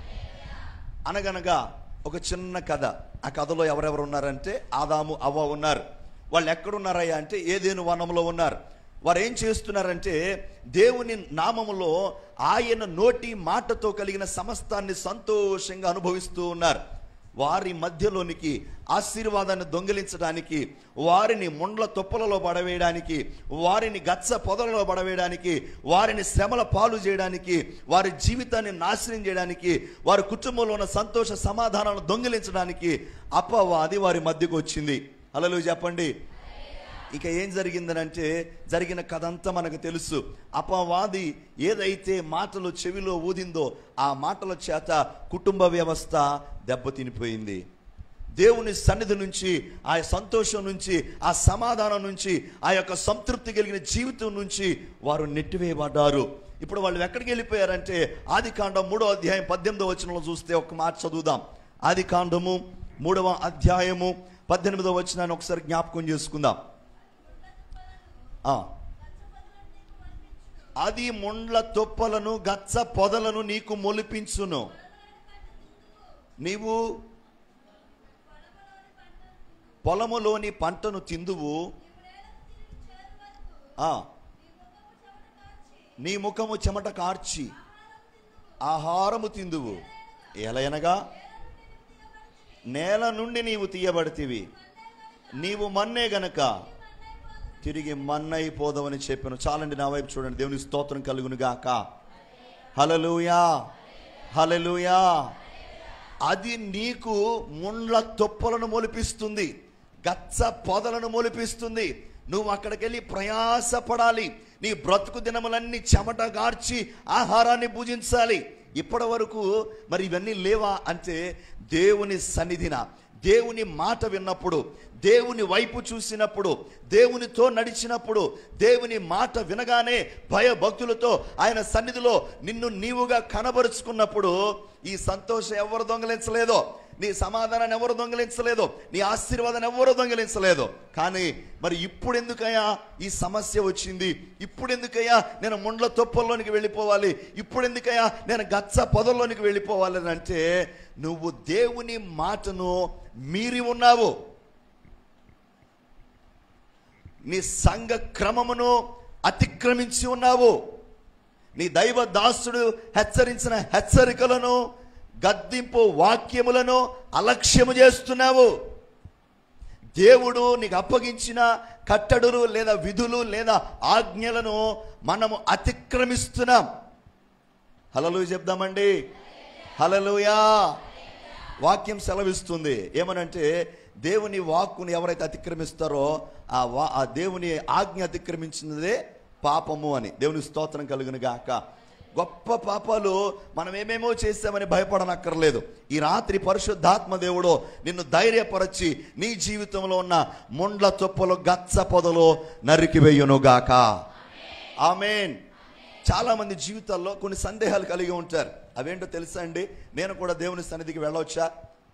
Speaker 3: అనగనగా ఒక చిన్న కథ. ఆ కథలో ఎవరెవరు ఉన్నారంటే ఆదాము, అవ్వ ఉన్నారు. వాళ్ళు ఎక్కడున్నారయ్యా అంటే ఏదేను వనంలో ఉన్నారు. వారు ఏం చేస్తున్నారంటే దేవుని నామములో ఆయన నోటి మాటతో కలిగిన సమస్తాన్ని సంతోషంగా అనుభవిస్తూ ఉన్నారు. వారి మధ్యలోనికి ఆశీర్వాదాన్ని దొంగిలించడానికి, వారిని ముండ్ల తుప్పలలో పడవేయడానికి, వారిని గచ్చ పొదలలో పడవేయడానికి, వారిని శ్రమల పాలు చేయడానికి, వారి జీవితాన్ని నాశనం చేయడానికి, వారి కుటుంబంలో ఉన్న సంతోష సమాధానాలను దొంగిలించడానికి అపవాది వారి మధ్యకు వచ్చింది. హల్లెలూయా చెప్పండి. ఇక ఏం జరిగిందనంటే జరిగిన కథ అంతా మనకు తెలుసు. అపవాది ఏదైతే మాటలు చెవిలో ఊదిందో ఆ మాటల చేత కుటుంబ వ్యవస్థ దెబ్బతినిపోయింది. దేవుని సన్నిధి నుంచి, ఆ సంతోషం నుంచి, ఆ సమాధానం నుంచి, ఆ యొక్క సంతృప్తి కలిగిన జీవితం నుంచి వారు నెట్టివేయబడ్డారు. ఇప్పుడు వాళ్ళు ఎక్కడికి వెళ్ళిపోయారంటే ఆది కాండం మూడో అధ్యాయం పద్దెనిమిదో వచనంలో చూస్తే ఒక మాట చదువుదాం. ఆది కాండము మూడవ అధ్యాయము పద్దెనిమిదో వచనాన్ని ఒకసారి జ్ఞాపకం చేసుకుందాం. అది ముండ్ల తొప్పలను గచ్చ పొదలను నీకు మొలిపించును. నీవు పొలములోని పంటను తిందువు, నీ ముఖము చెమట కార్చి ఆహారము తిందువు. ఎలయనగా నేల నుండి నీవు తీయబడితివి, నీవు మన్నే గనక తిరిగి మన్నైపోదామని చెప్పాను. చాలండి, నా వైపు చూడండి. దేవుని స్తోత్రం కలుగును గాక. హల్లెలూయా, హల్లెలూయా. అది నీకు ముండ్ల తొప్పలను మొలిపిస్తుంది, గచ్చ పొదలను మొలిపిస్తుంది. నువ్వు అక్కడికి వెళ్ళి ప్రయాసపడాలి. నీ బ్రతుకు దినములన్నీ చెమట గార్చి ఆహారాన్ని భుజించాలి. ఇప్పటి వరకు మరి ఇవన్నీ లేవా అంటే, దేవుని సన్నిధిన దేవుని మాట విన్నప్పుడు, దేవుని వైపు చూసినప్పుడు, దేవునితో నడిచినప్పుడు, దేవుని మాట వినగానే భయభక్తులతో ఆయన సన్నిధిలో నిన్ను నీవుగా కనబరుచుకున్నప్పుడు ఈ సంతోషం ఎవరు దొంగలించలేదో, నీ సమాధానాన్ని ఎవరు దొంగలించలేదు, నీ ఆశీర్వాదాన్ని ఎవరు దొంగలించలేదు. కానీ మరి ఇప్పుడు ఎందుకయ్యా ఈ సమస్య వచ్చింది? ఇప్పుడు ఎందుకయ్యా నేను ముండ్ల తొప్పల్లోనికి వెళ్ళిపోవాలి? ఇప్పుడు ఎందుకయ్యా నేను గచ్చ పొదల్లోనికి వెళ్ళిపోవాలి అని అంటే, నువ్వు దేవుని మాటను మీరి ఉన్నావు. నీ సంఘ క్రమమును అతిక్రమించి ఉన్నావు. నీ దైవ దాసుడు హెచ్చరించిన హెచ్చరికలను, గద్దింపు వాక్యములను అలక్ష్యము చేస్తున్నావు. దేవుడు నీకు అప్పగించిన కట్టడులు లేదా విధులు లేదా ఆజ్ఞలను మనము అతిక్రమిస్తున్నాం. హల్లెలూయా చెప్దామండి. హల్లెలూయా. వాక్యం సెలవిస్తుంది ఏమనంటే, దేవుని వాక్కుని ఎవరైతే అతిక్రమిస్తారో ఆ వా ఆ దేవుని ఆజ్ఞ అతిక్రమించినదే పాపము అని. దేవుని స్తోత్రం కలుగును గాక. గొప్ప పాపాలు మనం ఏమేమో చేస్తామని భయపడనక్కర్లేదు. ఈ రాత్రి పరిశుద్ధాత్మ దేవుడు నిన్ను ధైర్యపరచి నీ జీవితంలో ఉన్న ముండ్ల తొప్పలు గచ్చ పొదలు నరికివేయునుగాక. ఆమేన్. చాలా మంది జీవితాల్లో కొన్ని సందేహాలు కలిగి ఉంటారు. అవేంటో తెలుసా అండి? నేను కూడా దేవుని సన్నిధికి వెళ్ళవచ్చా?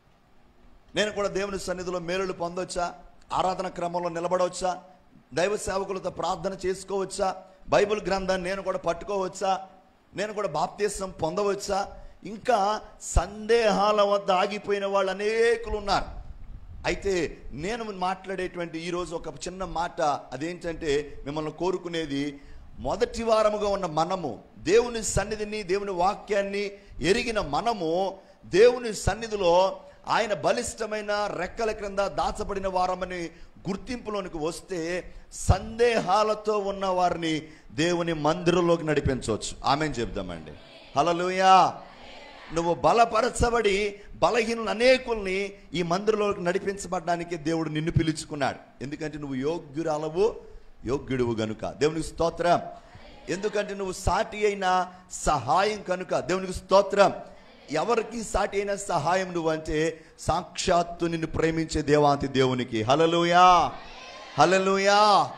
Speaker 3: నేను కూడా దేవుని సన్నిధిలో మేలులు పొందవచ్చా? ఆరాధన క్రమంలో నిలబడవచ్చా? దైవ సేవకులతో ప్రార్థన చేసుకోవచ్చా? బైబిల్ గ్రంథాన్ని నేను కూడా పట్టుకోవచ్చా? నేను కూడా బాప్తీసం పొందవచ్చా? ఇంకా సందేహాల వద్ద ఆగిపోయిన వాళ్ళు అనేకులు ఉన్నారు. అయితే నేను మాట్లాడేటువంటి ఈరోజు ఒక చిన్న మాట, అదేంటంటే మిమ్మల్ని కోరుకునేది, మొదటి వారముగా ఉన్న మనము దేవుని సన్నిధిని దేవుని వాక్యాన్ని ఎరిగిన మనము దేవుని సన్నిధిలో ఆయన బలిష్టమైన రెక్కల క్రింద దాచబడిన వారమని గుర్తింపులోనికి వస్తే సందేహాలతో ఉన్న వారిని దేవుని మందిరంలోకి నడిపించవచ్చు. ఆమేన్ చెప్దామండి. హల్లెలూయా. నువ్వు బలపరచబడి బలహీనులు అనేకుల్ని ఈ మందిరంలోకి నడిపించబడడానికి దేవుడు నిన్ను పిలుచుకున్నాడు. ఎందుకంటే నువ్వు యోగ్యురాలవు, యోగ్యుడువు గనుక. దేవునికి స్తోత్రం. ఎందుకంటే నువ్వు సాటి అయిన సహాయం కనుక. దేవునికి స్తోత్రం. ఎవరికి సాటి అయిన సహాయం నువ్వు అంటే సాక్షాత్తు నిన్ను ప్రేమించే దేవాతి దేవునికి. హల్లెలూయా, హల్లెలూయా,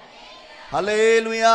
Speaker 3: హల్లెలూయా.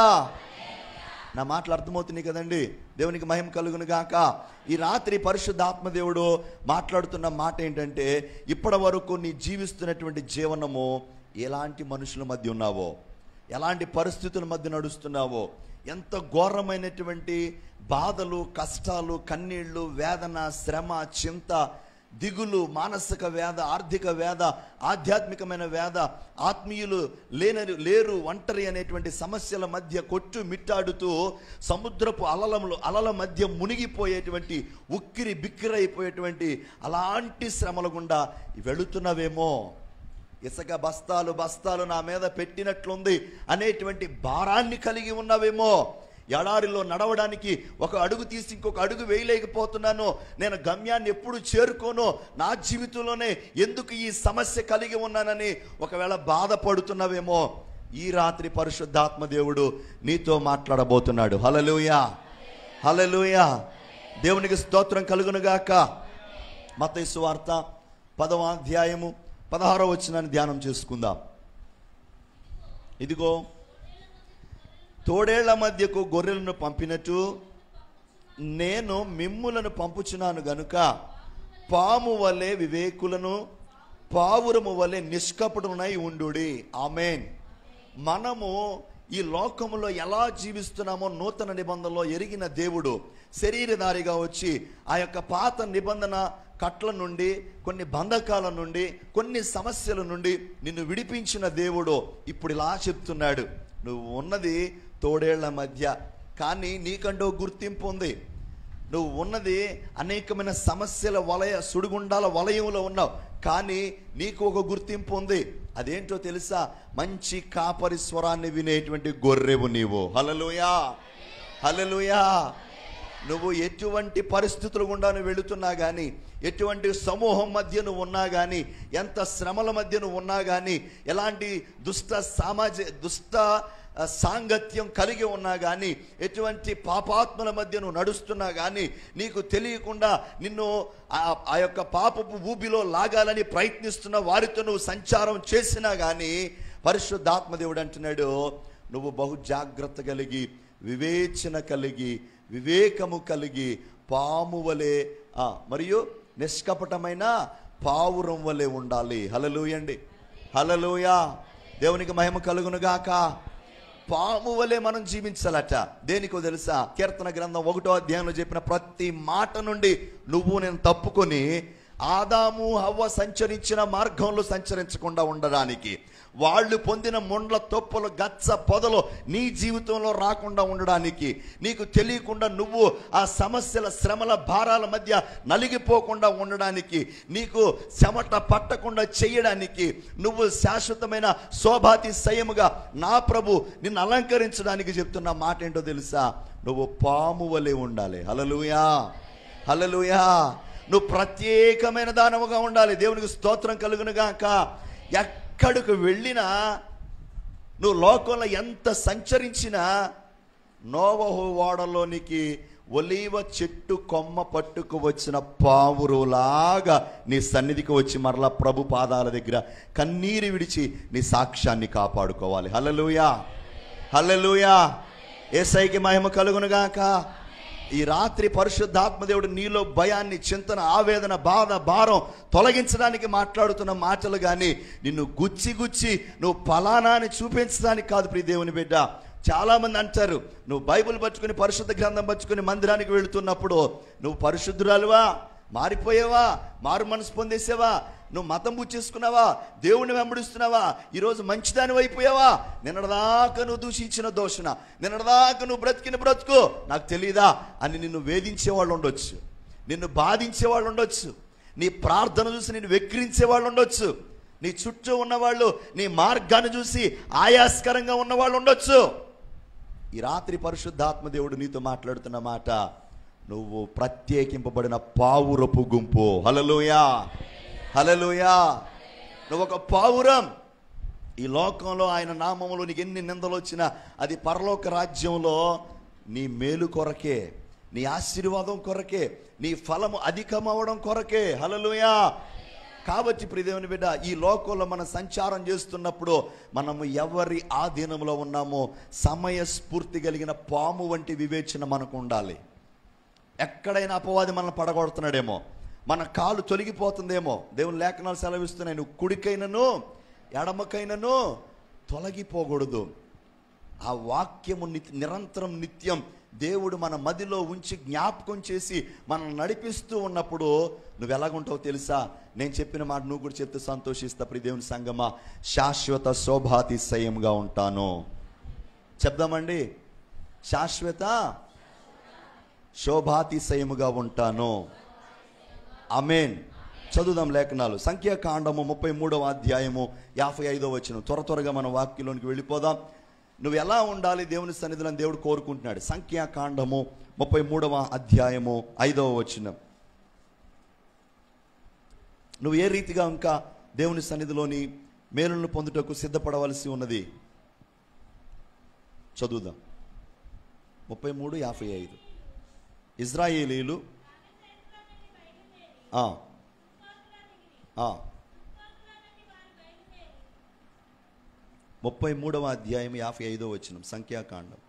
Speaker 3: నా మాటలు అర్థమవుతున్నాయి కదండి? దేవునికి మహిమ కలుగును గాక. ఈ రాత్రి పరిశుద్ధాత్మ దేవుడు మాట్లాడుతున్న మాట ఏంటంటే, ఇప్పటి వరకు నీ జీవిస్తున్నటువంటి జీవనము ఎలాంటి మనుషుల మధ్య ఉన్నావో, ఎలాంటి పరిస్థితుల మధ్య నడుస్తున్నావో, ఎంత ఘోరమైనటువంటి బాధలు, కష్టాలు, కన్నీళ్లు, వేదన, శ్రమ, చింత, దిగులు, మానసిక వేద, ఆర్థిక వేద, ఆధ్యాత్మికమైన వేద, ఆత్మీయులు లేని లేరు ఒంటరి అనేటువంటి సమస్యల మధ్య కొట్టు మిట్టాడుతూ సముద్రపు అలలములు అలల మధ్య మునిగిపోయేటువంటి, ఉక్కిరి బిక్కిరైపోయేటువంటి అలాంటి శ్రమల గుండా వెళుతున్నవేమో. ఇసుక బస్తాలు బస్తాలు నా మీద పెట్టినట్లుంది అనేటువంటి భారాన్ని కలిగి ఉన్నవేమో. ఎడారిలో నడవడానికి ఒక అడుగు తీసి ఇంకొక అడుగు వేయలేకపోతున్నాను, నేను గమ్యాన్ని ఎప్పుడు చేరుకోను, నా జీవితంలోనే ఎందుకు ఈ సమస్య కలిగి ఉన్నానని ఒకవేళ బాధపడుతున్నావేమో. ఈ రాత్రి పరిశుద్ధాత్మ దేవుడు నీతో మాట్లాడబోతున్నాడు. హల్లెలూయా, హల్లెలూయా. దేవునికి స్తోత్రం కలుగునుగాక. మత్తయి సువార్త పదవ అధ్యాయము పదహారో వచనాన్ని ధ్యానం చేసుకుందాం. ఇదిగో తోడేళ్ల మధ్యకు గొర్రెలను పంపినట్టు నేను మిమ్ములను పంపుచున్నాను గనుక పాము వలె వివేకులను, పావురము వలె నిష్కపటునై ఉండుడి. ఆమేన్. మనము ఈ లోకములో ఎలా జీవిస్తున్నామో నూతన నిబంధనలో ఎరిగిన దేవుడు శరీరధారిగా వచ్చి ఆ యొక్క పాత నిబంధన కట్ల నుండి, కొన్ని బంధకాల నుండి, కొన్ని సమస్యల నుండి నిన్ను విడిపించిన దేవుడు ఇప్పుడు ఇలా చెప్తున్నాడు, నువ్వు ఉన్నది తోడేళ్ల మధ్య, కానీ నీకంటూ గుర్తింపు ఉంది. నువ్వు ఉన్నది అనేకమైన సమస్యల వలయ సుడిగుండాల వలయంలో ఉన్నావు, కానీ నీకు ఒక గుర్తింపు ఉంది. అదేంటో తెలుసా? మంచి కాపరి స్వరాన్ని వినేటువంటి గొర్రెవు నీవు. హల్లెలూయా, హల్లెలూయా. నువ్వు ఎటువంటి పరిస్థితులు గుండా నువ్వు వెళుతున్నా కానీ, ఎటువంటి సమూహం మధ్య నువ్వు ఉన్నా కానీ, ఎంత శ్రమల మధ్య నువ్వు ఉన్నా కానీ, ఎలాంటి దుష్ట సామాజిక దుష్ట సాంగత్యం కలిగి ఉన్నా కానీ, ఎటువంటి పాపాత్మల మధ్య నువ్వు నడుస్తున్నా కానీ, నీకు తెలియకుండా నిన్ను ఆ యొక్క పాపపు ఊబిలో లాగాలని ప్రయత్నిస్తున్న వారితో నువ్వు సంచారం చేసినా కానీ, పరిశుద్ధాత్మదేవుడు అంటున్నాడు, నువ్వు బహు జాగ్రత్త కలిగి, వివేచన కలిగి, వివేకము కలిగి, పాము వలె మరియు నిష్కపటమైన పావురం వలె ఉండాలి. హల్లెలూయా అండి, హల్లెలూయా. దేవునికి మహిమ కలుగును గాక. పాము వలె మనం జీవించాలట. దేనికో తెలుసా? కీర్తన గ్రంథం ఒకటో అధ్యాయంలో చెప్పిన ప్రతి మాట నుండి నువ్వు నేను తప్పుకొని ఆదాము హవ్వ సంచరించిన మార్గంలో సంచరించకుండా ఉండడానికి, వాళ్ళు పొందిన ముండ్ల తొప్పులు గచ్చ పొదలు నీ జీవితంలో రాకుండా ఉండడానికి, నీకు తెలియకుండా నువ్వు ఆ సమస్యల శ్రమల భారాల మధ్య నలిగిపోకుండా ఉండడానికి, నీకు చెమట పట్టకుండా చేయడానికి, నువ్వు శాశ్వతమైన శోభాతిశయముగా నా ప్రభు నిన్ను అలంకరించడానికి చెప్తున్న మాట ఏంటో తెలుసా? నువ్వు పాము వలె ఉండాలి. హల్లెలూయా, హల్లెలూయా. నువ్వు ప్రత్యేకమైన దానముగా ఉండాలి. దేవునికి స్తోత్రం కలుగును గాక. ఎక్కడికి వెళ్ళినా, నువ్వు లోకంలో ఎంత సంచరించినా, నోవహు ఓడలోనికి ఒలీవ చెట్టు కొమ్మ పట్టుకు వచ్చిన పావురులాగా నీ సన్నిధికి వచ్చి మరలా ప్రభు పాదాల దగ్గర కన్నీరు విడిచి నీ సాక్ష్యాన్ని కాపాడుకోవాలి. హల్లెలూయా, హల్లెలూయా. యేసయ్యకి మహిమ కలుగును గాక. ఈ రాత్రి పరిశుద్ధాత్మదేవుడు నీలో భయాన్ని, చింతన, ఆవేదన, బాధ, భారం తొలగించడానికి మాట్లాడుతున్న మాటలు కానీ, నిన్ను గుచ్చి గుచ్చి నువ్వు ఫలానా అని చూపించడానికి కాదు. ప్రియ దేవుని బిడ్డ, చాలామంది అంటారు, నువ్వు బైబిల్ పట్టుకుని పరిశుద్ధ గ్రంథం పట్టుకుని మందిరానికి వెళుతున్నప్పుడు నువ్వు పరిశుద్ధురాలువా, మారిపోయావా, మారు మనసు పొందేసావా, నువ్వు మతం పుచ్చేసుకున్నావా, దేవుని వెంబడిస్తున్నావా, ఈరోజు మంచిదాని అయిపోయావా, నిన్నటిదాకా నువ్వు దూషించిన దోషణ, నిన్నటిదాకా నువ్వు బ్రతికిన బ్రతుకు నాకు తెలీదా అని నిన్ను వేధించేవాళ్ళు ఉండొచ్చు, నిన్ను బాధించేవాళ్ళు ఉండొచ్చు, నీ ప్రార్థన చూసి నిన్ను వెక్కిరించేవాళ్ళు ఉండొచ్చు, నీ చుట్టూ ఉన్నవాళ్ళు నీ మార్గాన్ని చూసి ఆయాస్కరంగా ఉన్నవాళ్ళు ఉండొచ్చు. ఈ రాత్రి పరిశుద్ధాత్మ దేవుడు నీతో మాట్లాడుతున్న మాట, నువ్వు ప్రత్యేకింపబడిన పావురపు గుంపు. హల్లెలూయా, హల్లెలూయా. నువ్వు ఒక పావురం. ఈ లోకంలో ఆయన నామములో నీకు ఎన్ని నిందలు వచ్చినా అది పరలోక రాజ్యంలో నీ మేలు కొరకే, నీ ఆశీర్వాదం కొరకే, నీ ఫలము అధికమవడం కొరకే. హల్లెలూయా. కాబట్టి ప్రియదేవుని బిడ్డ, ఈ లోకంలో మనం సంచారం చేస్తున్నప్పుడు మనము ఎవరి ఆధీనంలో ఉన్నామో సమయస్ఫూర్తి కలిగిన పాము వంటి వివేచన మనకు ఉండాలి. ఎక్కడైనా అపవాది మనల్ని పడగొడుతున్నాడేమో, మన కాలు తొలగిపోతుందేమో. దేవుని లేఖనాలు సెలవిస్తున్నాయి, నువ్వు కుడికైనను ఎడమకైనను తొలగిపోకూడదు. ఆ వాక్యము నిరంతరం నిత్యం దేవుడు మన మదిలో ఉంచి జ్ఞాపకం చేసి మనల్ని నడిపిస్తూ ఉన్నప్పుడు నువ్వు ఎలాగుంటావు తెలుసా? నేను చెప్పిన మాట నువ్వు కూడా చెప్తే సంతోషిస్తా. ప్రియ దేవుని సంగమా, శాశ్వత శోభాతిశయంగా ఉంటాను. చెప్దామండి, శాశ్వత శోభాతిశయముగా ఉంటాను. ఆమేన్. చదువుదాం లేఖనాలు. సంఖ్యాకాండము ముప్పై మూడవ అధ్యాయము యాభై ఐదవ వచనం. త్వర త్వరగా మన వాక్యంలోనికి వెళ్ళిపోదాం. నువ్వు ఎలా ఉండాలి దేవుని సన్నిధిలో దేవుడు కోరుకుంటున్నాడు. సంఖ్యాకాండము ముప్పై మూడవ అధ్యాయము ఐదవ వచనం. నువ్వు ఏ రీతిగా ఇంకా దేవుని సన్నిధిలోని మేలులను పొందుటకు సిద్ధపడవలసి ఉన్నది. చదువుదాం. ముప్పై మూడు యాభై ఐదు. ఇజ్రాయేలీలు ముప్పై మూడవ అధ్యాయం యాభై ఐదో వచనం. సంఖ్యాకాండం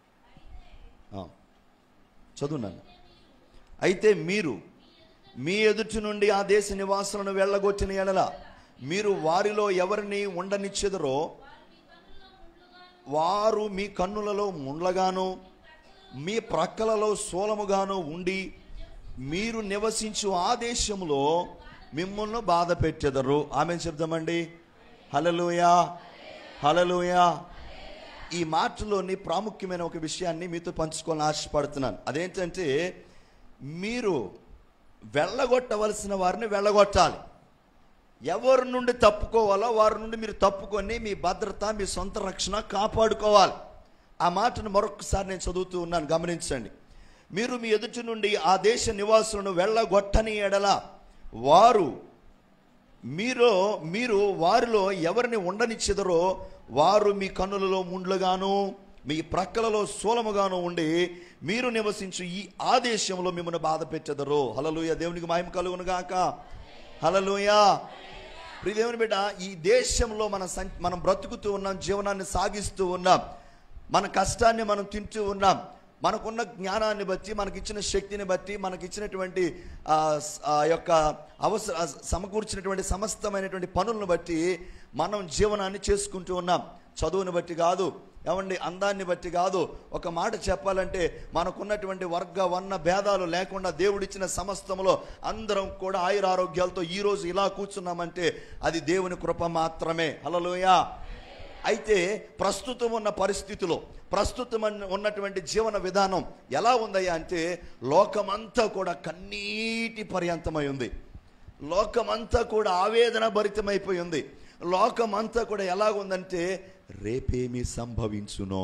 Speaker 3: చదువున్నాను. అయితే మీరు మీ ఎదుటి నుండి ఆ దేశ నివాసులను వెళ్ళగొట్టిన ఎడల మీరు వారిలో ఎవరిని ఉండనిచ్చెదరో వారు మీ కన్నులలో ముండ్లగాను మీ ప్రక్కలలో శూలముగాను ఉండి మీరు నివసించు ఆ దేశంలో మిమ్మల్ని బాధ పెట్టెదరు. ఆమేన్ చెప్దామండి. హల్లెలూయా, హల్లెలూయా. ఈ మాటలోని ప్రాముఖ్యమైన ఒక విషయాన్ని మీతో పంచుకోవాలని ఆశపడుతున్నాను. అదేంటంటే, మీరు వెళ్ళగొట్టవలసిన వారిని వెళ్ళగొట్టాలి. ఎవరి నుండి తప్పుకోవాలో వారి నుండి మీరు తప్పుకొని మీ భద్రత, మీ సొంత రక్షణ కాపాడుకోవాలి. ఆ మాటను మరొకసారి నేను చదువుతూ ఉన్నాను, గమనించండి. మీరు మీ ఎదుటి నుండి ఆ దేశ నివాసులను వెళ్ళగొట్టని ఎడల వారు మీరు మీరు వారిలో ఎవరిని ఉండనిచ్చెదరో వారు మీ కన్నులలో ముండ్లుగాను మీ ప్రక్కలలో శూలముగాను ఉండి మీరు నివసించు ఈ ఆదేశంలో మిమ్మల్ని బాధ పెట్టెదరు. హల్లెలూయా. దేవునికి మహిమ కలుగును గాక. హల్లెలూయా. ప్రియ దేవుని బిడ్డ, ఈ దేశంలో మన మనం బ్రతుకుతూ ఉన్నాం, జీవనాన్ని సాగిస్తూ ఉన్నాం, మన కష్టాన్ని మనం తింటూ ఉన్నాం. మనకున్న జ్ఞానాన్ని బట్టి, మనకిచ్చిన శక్తిని బట్టి, మనకిచ్చినటువంటి ఆ యొక్క అవసర సమకూర్చినటువంటి సమస్తమైనటువంటి పనులను బట్టి మనం జీవనాన్ని చేసుకుంటూ ఉన్నాం. చదువుని బట్టి కాదు, ఏమండి, అందాన్ని బట్టి కాదు. ఒక మాట చెప్పాలంటే, మనకున్నటువంటి వర్గ వర్ణ భేదాలు లేకుండా దేవుడిచ్చిన సమస్తములో అందరం కూడా ఆయురారోగ్యాలతో ఈరోజు ఇలా కూర్చున్నామంటే అది దేవుని కృప మాత్రమే. హల్లెలూయా. అయితే ప్రస్తుతం ఉన్న పరిస్థితిలో, ప్రస్తుతం ఉన్నటువంటి జీవన విధానం ఎలా ఉందయ్యా అంటే, లోకమంతా కూడా కన్నీటి పర్యంతమై ఉంది. లోకమంతా కూడా ఆవేదన భరితమైపోయి ఉంది. లోకమంతా కూడా ఎలాగుందంటే, రేపేమి సంభవించునో,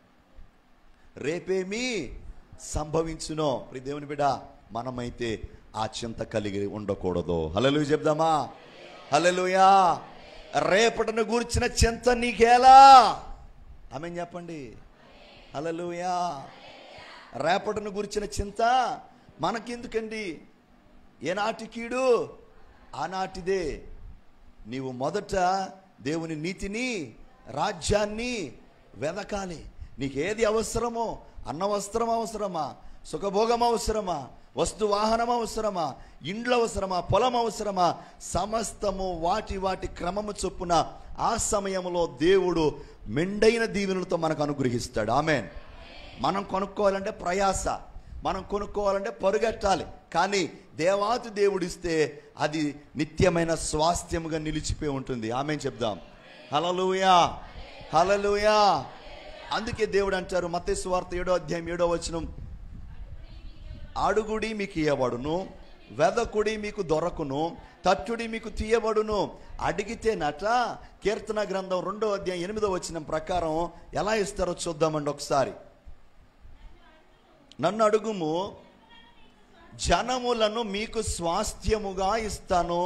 Speaker 3: రేపేమి సంభవించునో. ప్రియ దేవుని బిడ్డ, మనమైతే ఆ చింత కలిగి ఉండకూడదు. హల్లెలూయా చెప్దామా. హల్లెలూయా. రేపటిని గూర్చిన చింత నీకేలా? ఆమేన్ చెప్పండి. హల్లెలూయా. రేపటిని గురించిన చింత మనకెందుకండి? ఏనాటి కీడు ఆనాటిదే. నీవు మొదట దేవుని నీతిని, రాజ్యాన్ని వెదకాలి. నీకేది అవసరమో, అన్న వస్త్రం అవసరమా, సుఖభోగం అవసరమా, వస్తు వాహనం అవసరమా, ఇండ్లు అవసరమా, పొలం అవసరమా, సమస్తము వాటి వాటి క్రమము చొప్పున ఆ సమయంలో దేవుడు మెండైన దీవెనలతో మనకు అనుగ్రహిస్తాడు. ఆమేన్. మనం కొనుక్కోవాలంటే ప్రయాస, మనం కొనుక్కోవాలంటే పరుగెట్టాలి. కానీ దేవాతి దేవుడిస్తే అది నిత్యమైన స్వాస్థ్యముగా నిలిచిపోయి ఉంటుంది. ఆమేన్ చెప్దాం. హల్లెలూయా, హల్లెలూయా. అందుకే దేవుడు అంటారు, మత్తయి సువార్త ఏడో అధ్యాయం ఏడో వచనం, అడుగుడి మీకు ఇయ్యబడును, వెదకుడి మీకు దొరకును, తట్టుడి మీకు తీయబడును. అడిగితేనట కీర్తన గ్రంథం రెండో అధ్యాయం ఎనిమిదో వచనం ప్రకారం ఎలా ఇస్తారో చూద్దామండి ఒకసారి. నన్ను అడుగుము, జనములను మీకు స్వాస్థ్యముగా ఇస్తాను,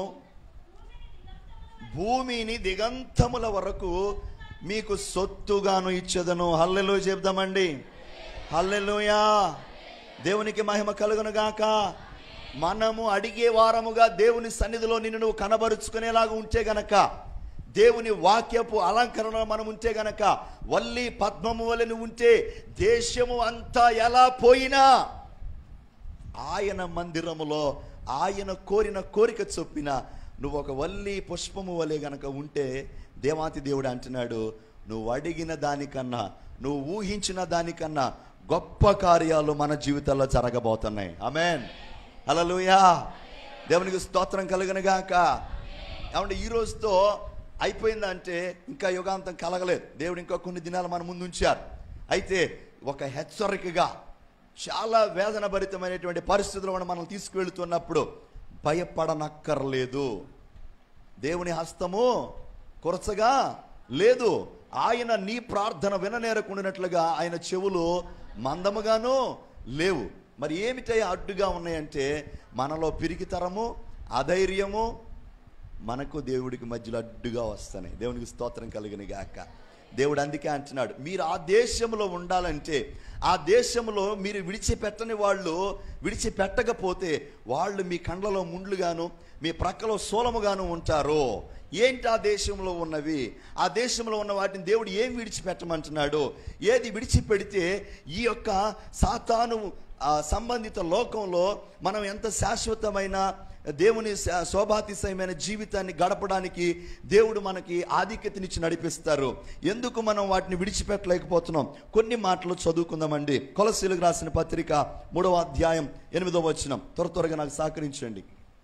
Speaker 3: భూమిని దిగంతముల వరకు మీకు సొత్తుగాను ఇచ్చేదను. హల్లెలూయా చెప్దామండి. హల్లెలూయా. దేవునికి మహిమ కలుగును గాక. మనము అడిగే వారముగా దేవుని సన్నిధిలో నిన్ను నువ్వు కనబరుచుకునేలాగా ఉంటే గనక, దేవుని వాక్యపు అలంకరణలో మనం ఉంటే గనక, వల్లి పద్మము వలె నువ్వు ఉంటే, దేశము అంతా ఎలా పోయినా ఆయన మందిరములో ఆయన కోరిన కోరిక చొప్పిన నువ్వు ఒక వల్లి పుష్పము వలె గనక ఉంటే, దేవాతి దేవుడు అంటున్నాడు, నువ్వు అడిగిన దానికన్నా, నువ్వు ఊహించిన దానికన్నా గొప్ప కార్యాలు మన జీవితాల్లో జరగబోతున్నాయి. ఆమేన్. హల్లెలూయా. దేవునికి స్తోత్రం కలుగును గాక. ఏమంటే ఈ రోజుతో అయిపోయిందంటే ఇంకా యుగాంతం కలగలేదు. దేవుడు ఇంకా కొన్ని దినాలు మన ముందు ఉంచారు. అయితే ఒక హెచ్చరికగా, చాలా వేదన భరితమైనటువంటి పరిస్థితుల్లో మనం మనం తీసుకువెళుతున్నప్పుడు భయపడనక్కర్లేదు. దేవుని హస్తము కొరచగా లేదు. ఆయన నీ ప్రార్థన విననేరకుండినట్లుగా ఆయన చెవులు మందముగాను లేవు. మరి ఏమిటయ్యా అడ్డుగా ఉన్నాయంటే, మనలో పిరికితరము, అధైర్యము మనకు దేవుడికి మధ్యలో అడ్డుగా వస్తున్నాయి. దేవునికి స్తోత్రం కలిగిన గాక. దేవుడు అందుకే అంటున్నాడు, మీరు ఆ దేశంలో ఉండాలంటే, ఆ దేశంలో మీరు విడిచిపెట్టని వాళ్ళు, విడిచిపెట్టకపోతే వాళ్ళు మీ కండ్లలో ముండ్లుగాను మీ ప్రక్కలో శూలముగాను ఉంటారు. ఏంటి ఆ దేశంలో ఉన్నవి? ఆ దేశంలో ఉన్న వాటిని దేవుడు ఏం విడిచిపెట్టమంటున్నాడు? ఏది విడిచిపెడితే ఈ యొక్క సాతాను సంబంధిత లోకంలో మనం ఎంత శాశ్వతమైన దేవుని శోభాతిశయమైన జీవితాన్ని గడపడానికి దేవుడు మనకి ఆధిక్యతనిచ్చి నడిపిస్తారు. ఎందుకు మనం వాటిని విడిచిపెట్టలేకపోతున్నాం? కొన్ని మాటలు చదువుకుందామండి. కొలస్సీలకు రాసిన పత్రిక మూడవ అధ్యాయం ఎనిమిదవ వచనం. త్వర త్వరగా నాకు సహకరించండి.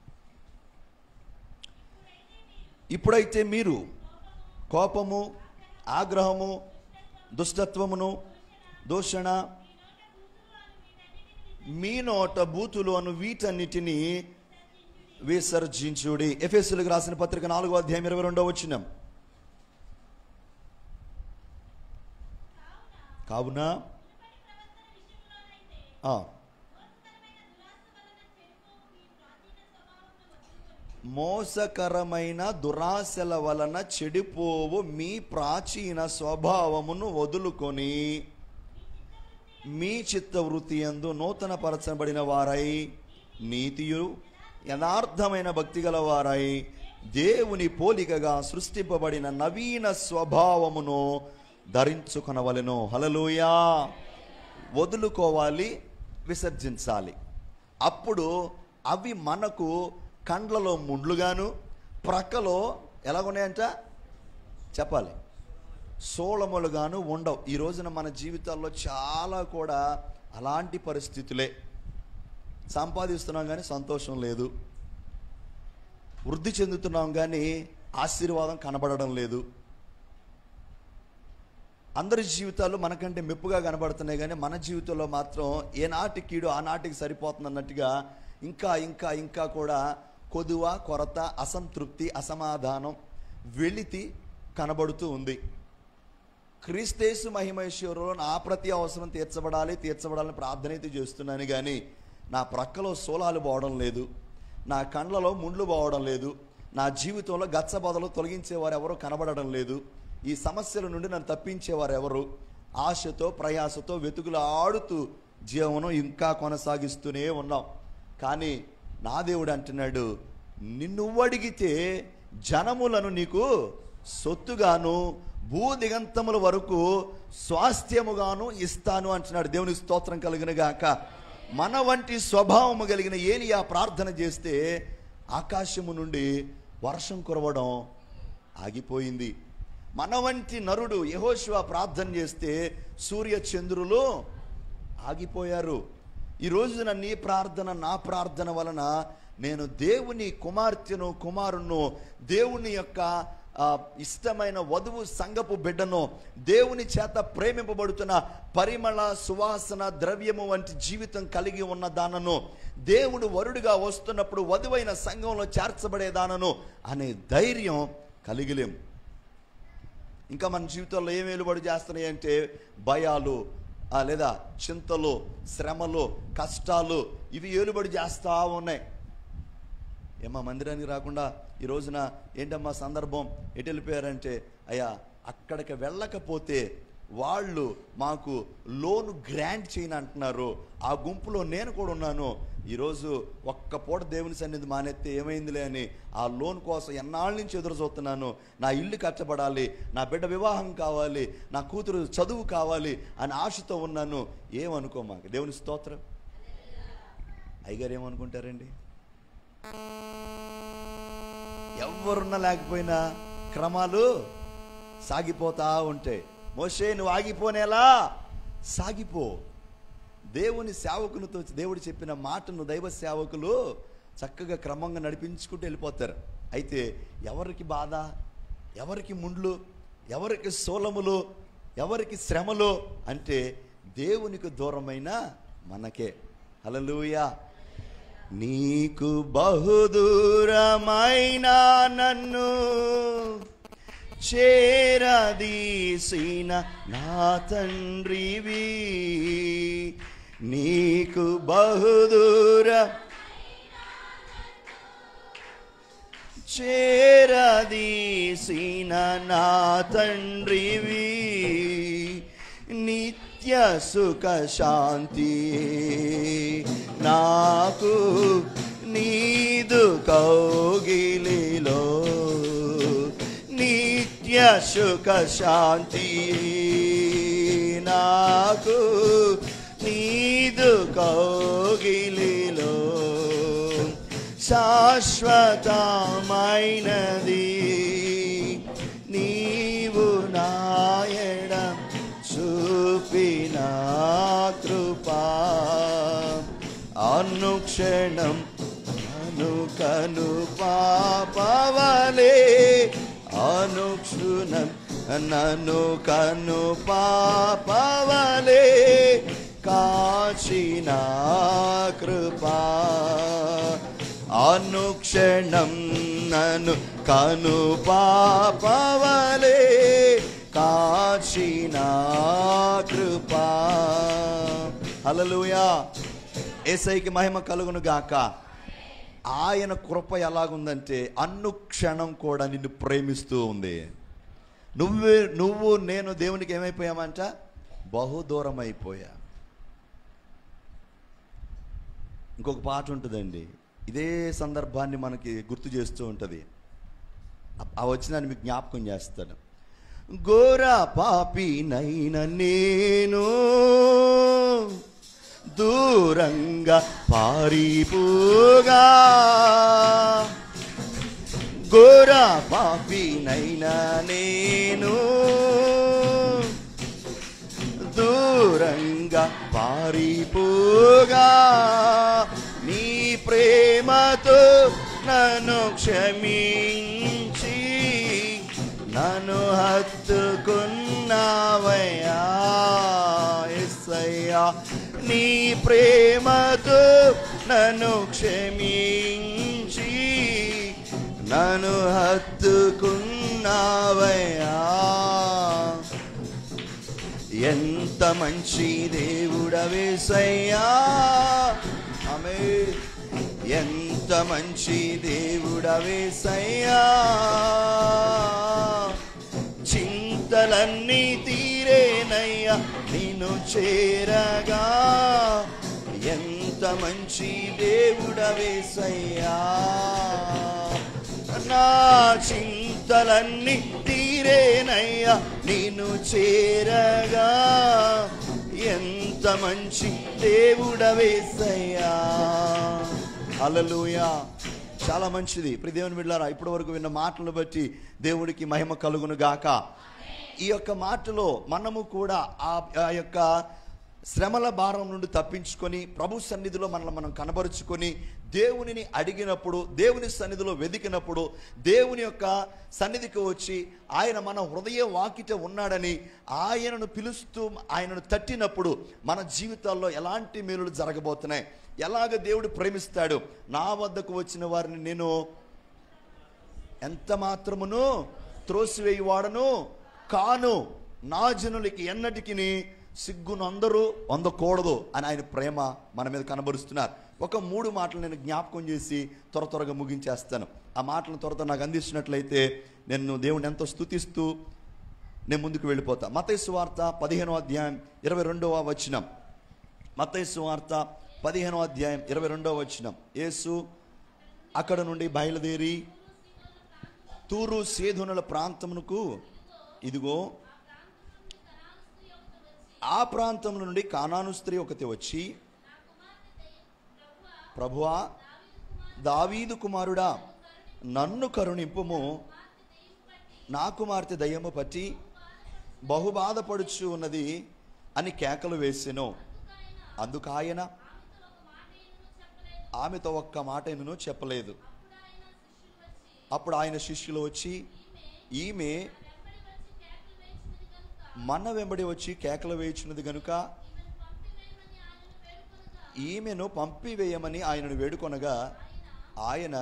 Speaker 3: ఇప్పుడైతే మీరు కోపము, ఆగ్రహము, దుష్టత్వమును, దూషణ, మీ నోట బూతులు అను వీటన్నిటినీ విసర్జించుడి. ఎఫెసీయులకు రాసిన పత్రిక నాలుగో అధ్యాయం ఇరవై రెండవ వచనం. కావున మోసకరమైన దురాశల వలన చెడిపోవు మీ ప్రాచీన స్వభావమును వదులుకొని మీ చిత్తవృత్తి యందు నూతన పరచబడిన వారై నీతియు యథార్థమైన భక్తి గల వారై దేవుని పోలికగా సృష్టింపబడిన నవీన స్వభావమును ధరించుకొనవలెను. హల్లెలూయా. వదులుకోవాలి, విసర్జించాలి. అప్పుడు అవి మనకు కండ్లలో ముండ్లుగాను, ప్రక్కలో ఎలాగున్నాయంట చెప్పాలి, సోళములుగాను ఉండవు. ఈ రోజున మన జీవితాల్లో చాలా కూడా అలాంటి పరిస్థితులే. సంపాదిస్తున్నాం కానీ సంతోషం లేదు, వృద్ధి చెందుతున్నాం కానీ ఆశీర్వాదం కనబడడం లేదు. అందరి జీవితాలు మనకంటే మెప్పుగా కనబడుతున్నాయి కానీ మన జీవితంలో మాత్రం ఏనాటి కీడు ఆనాటికి సరిపోతుంది అన్నట్టుగా ఇంకా ఇంకా ఇంకా కూడా కొదువ, కొరత, అసంతృప్తి, అసమాధానం, వెలితి కనబడుతూ ఉంది. క్రీస్తేసు మహిమేశ్వరులో నా ప్రతి అవసరం తీర్చబడాలి తీర్చబడాలని ప్రార్థన అయితే చేస్తున్నాను కానీ నా ప్రక్కలో సోలాలు పోవడం లేదు, నా కండ్లలో ముండ్లు పోవడం లేదు, నా జీవితంలో గచ్చబొదలు తొలగించేవారు ఎవరు కనబడడం లేదు. ఈ సమస్యల నుండి నన్ను తప్పించేవారు ఎవరు? ఆశతో ప్రయాసతో వెతుకులు ఆడుతూ జీవనం ఇంకా కొనసాగిస్తూనే ఉన్నాం. కానీ నా దేవుడు అంటున్నాడు, నిన్ను అడిగితే జనములను నీకు సొత్తుగాను భూ దిగంతముల వరకు స్వాస్థ్యముగాను ఇస్తాను అంటున్నాడు. దేవుని స్తోత్రం కలుగును గాక. మన వంటి స్వభావము కలిగిన ఏలియా ప్రార్థన చేస్తే ఆకాశము నుండి వర్షం కురవడం ఆగిపోయింది. మన వంటి నరుడు యెహోషువ ప్రార్థన చేస్తే సూర్య చంద్రులు ఆగిపోయారు. ఈ రోజున నీ ప్రార్థన నా ప్రార్థన వలన నేను దేవుని కుమార్తెను కుమారును, దేవుని యొక్క ఇష్టమైన వధువు సంగపు బిడ్డను, దేవుని చేత ప్రేమింపబడుతున్న పరిమళ సువాసన ద్రవ్యము వంటి జీవితం కలిగి ఉన్న దానను, దేవుడు వరుడుగా వస్తున్నప్పుడు వధువైన సంఘంలో చేర్చబడేదానను అనే ధైర్యం కలిగిలేం. ఇంకా మన జీవితంలో ఏం వెలుబడి చేస్తున్నాయి అంటే భయాలు, లేదా చింతలు, శ్రమలు, కష్టాలు, ఇవి ఏలుబడి చేస్తూ ఉన్నాయి. ఏమా మందిరానికి రాకుండా ఈ రోజున ఏంటమ్మా సందర్భం, ఎటు వెళ్ళిపోయారంటే అయ్యా అక్కడికి వెళ్ళకపోతే వాళ్ళు మాకు లోను గ్రాంట్ చేయని అంటున్నారు. ఆ గుంపులో నేను కూడా ఉన్నాను. ఈరోజు ఒక్క పూట దేవుని సన్నిధి మానేస్తే ఏమైందిలే అని ఆ లోన్ కోసం ఎన్నాళ్ళ నుంచి ఎదురు చూస్తున్నాను. నా ఇల్లు కట్టబడాలి, నా బిడ్డ వివాహం కావాలి, నా కూతురు చదువు కావాలి అని ఆశతో ఉన్నాను. ఏమనుకో మాకు. దేవుని స్తోత్రం. అయ్యగారు ఏమనుకుంటారండి? ఎవరున్నా లేకపోయినా క్రమాలు సాగిపోతా ఉంటాయి. మోషే నువ్వు ఆగిపోనేలా సాగిపో. దేవుని సేవకునితో దేవుడు చెప్పిన మాటను దైవ సేవకులు చక్కగా క్రమంగా నడిపించుకుంటూ వెళ్ళిపోతారు. అయితే ఎవరికి బాధ, ఎవరికి ముండ్లు, ఎవరికి సోలములు, ఎవరికి శ్రమలు అంటే దేవునికి దూరమైన మనకే. హల్లెలూయా. నీకు బహుదూరమైన నన్ను చేరదీసిన నా తండ్రివి, నీకు బహుదూర చేరదీసిన నా తండ్రివి, నిత్య సుఖ శాంతి నాకు నీదు కౌగిలిలో, నిత్య సుఖ శాంతి నాకు నీదు కౌగిలిలో, శాశ్వతమైనది. నీవు నాయన చూపిన కృపా అనుక్షణం నన్ను కను పాపవలే, అనుక్షణం నన్ను కను పాపవలే కాచిన కృపా అనుక్షణం నన్ను కను పాపవలే కాచిన కృపా. హల్లెలూయా. యేసయ్యకి మహిమ కలుగును గాక. ఆయన కృప ఎలాగుందంటే అనుక్షణం కూడా నిన్ను ప్రేమిస్తూ ఉంది. నువ్వు నువ్వు నేను దేవునికి ఏమైపోయామంట? బహుదూరం అయిపోయా. ఇంకొక పాట ఉంటుందండి, ఇదే సందర్భాన్ని మనకి గుర్తు చేస్తూ ఉంటుంది. ఆ వచ్చినాన్ని మీకు జ్ఞాపకం చేస్తాను. ఘోర పాపినైన నేను దూరంగా పారిపోగా, ఘోర పాపినైనా నేను దూరంగా పారిపోగా, నీ ప్రేమతో నన్ను క్షమించి నన్ను హత్తుకున్నావయ్యా యేసయ్యా. నీ ప్రేమతో నన్ను క్షమించి నన్ను హత్తుకున్నావయ్యా. ఎంత మంచి దేవుడవేసయ్యా. ఆమేన్. ఎంత మంచి దేవుడవేసయ్యా. చింతలన్నీ తీరేనయ్యా నిన్ను చేరగా. ఎంత మంచి దేవుడవేసయ్యా. నా చింతలన్నీ తీరేనయ్యా నిన్ను చేరగా. ఎంత మంచి దేవుడవేసయ్యా. హల్లెలూయా. చాలా మంచిది. ప్రియ దేవుని బిడ్డలారా, ఇప్పటి వరకు విన్న మాటలను బట్టి దేవుడికి మహిమ కలుగును గాక. ఈ యొక్క మాటలో మనము కూడా ఆ యొక్క శ్రమల భారం నుండి తప్పించుకొని ప్రభు సన్నిధిలో మనల్ని మనం కనబరుచుకొని దేవునిని అడిగినప్పుడు, దేవుని సన్నిధిలో వెదికినప్పుడు, దేవుని యొక్క సన్నిధికి వచ్చి ఆయన మన హృదయ వాకిట ఉన్నాడని ఆయనను పిలుస్తూ ఆయనను తట్టినప్పుడు మన జీవితాల్లో ఎలాంటి మేలులు జరగబోతున్నాయి, ఎలాగ దేవుడు ప్రేమిస్తాడు. నా వద్దకు వచ్చిన వారిని నేను ఎంత మాత్రమును త్రోసివేయువాడను కాను, నా జనులకి ఎన్నటికి సిగ్గును అందరూ అందకూడదు అని ఆయన ప్రేమ మన మీద కనబరుస్తున్నారు. ఒక మూడు మాటలు నేను జ్ఞాపకం చేసి త్వర త్వరగా ముగించేస్తాను. ఆ మాటలను త్వర త్వర నాకు అందిస్తున్నట్లయితే నేను దేవుని ఎంతో స్తుతిస్తూ నేను ముందుకు వెళ్ళిపోతా. మత్తయి సువార్త పదిహేనో అధ్యాయం ఇరవై రెండవ వచనం. మత్తయి సువార్త పదిహేనో అధ్యాయం ఇరవై రెండవ వచనం. యేసు అక్కడ నుండి బయలుదేరి తూరు సీదోనుల ప్రాంతమునకు, ఇదిగో ఆ ప్రాంతం నుండి కానాను స్త్రీ ఒకటి వచ్చి, ప్రభువా, దావీదు కుమారుడా, నన్ను కరుణింపుము, నా కుమార్తె దయ్యము పట్టి బహుబాధపడుచు ఉన్నది అని కేకలు వేసెను. అందుకు ఆయన ఆమెతో ఒక్క మాట ఏమీ చెప్పలేదు. అప్పుడు ఆయన శిష్యులు వచ్చి, ఈమె మన వెంబడి వచ్చి కేకలు వేయుచున్నది గనుక ఈమెను పంపివేయమని ఆయనను వేడుకొనగా, ఆయన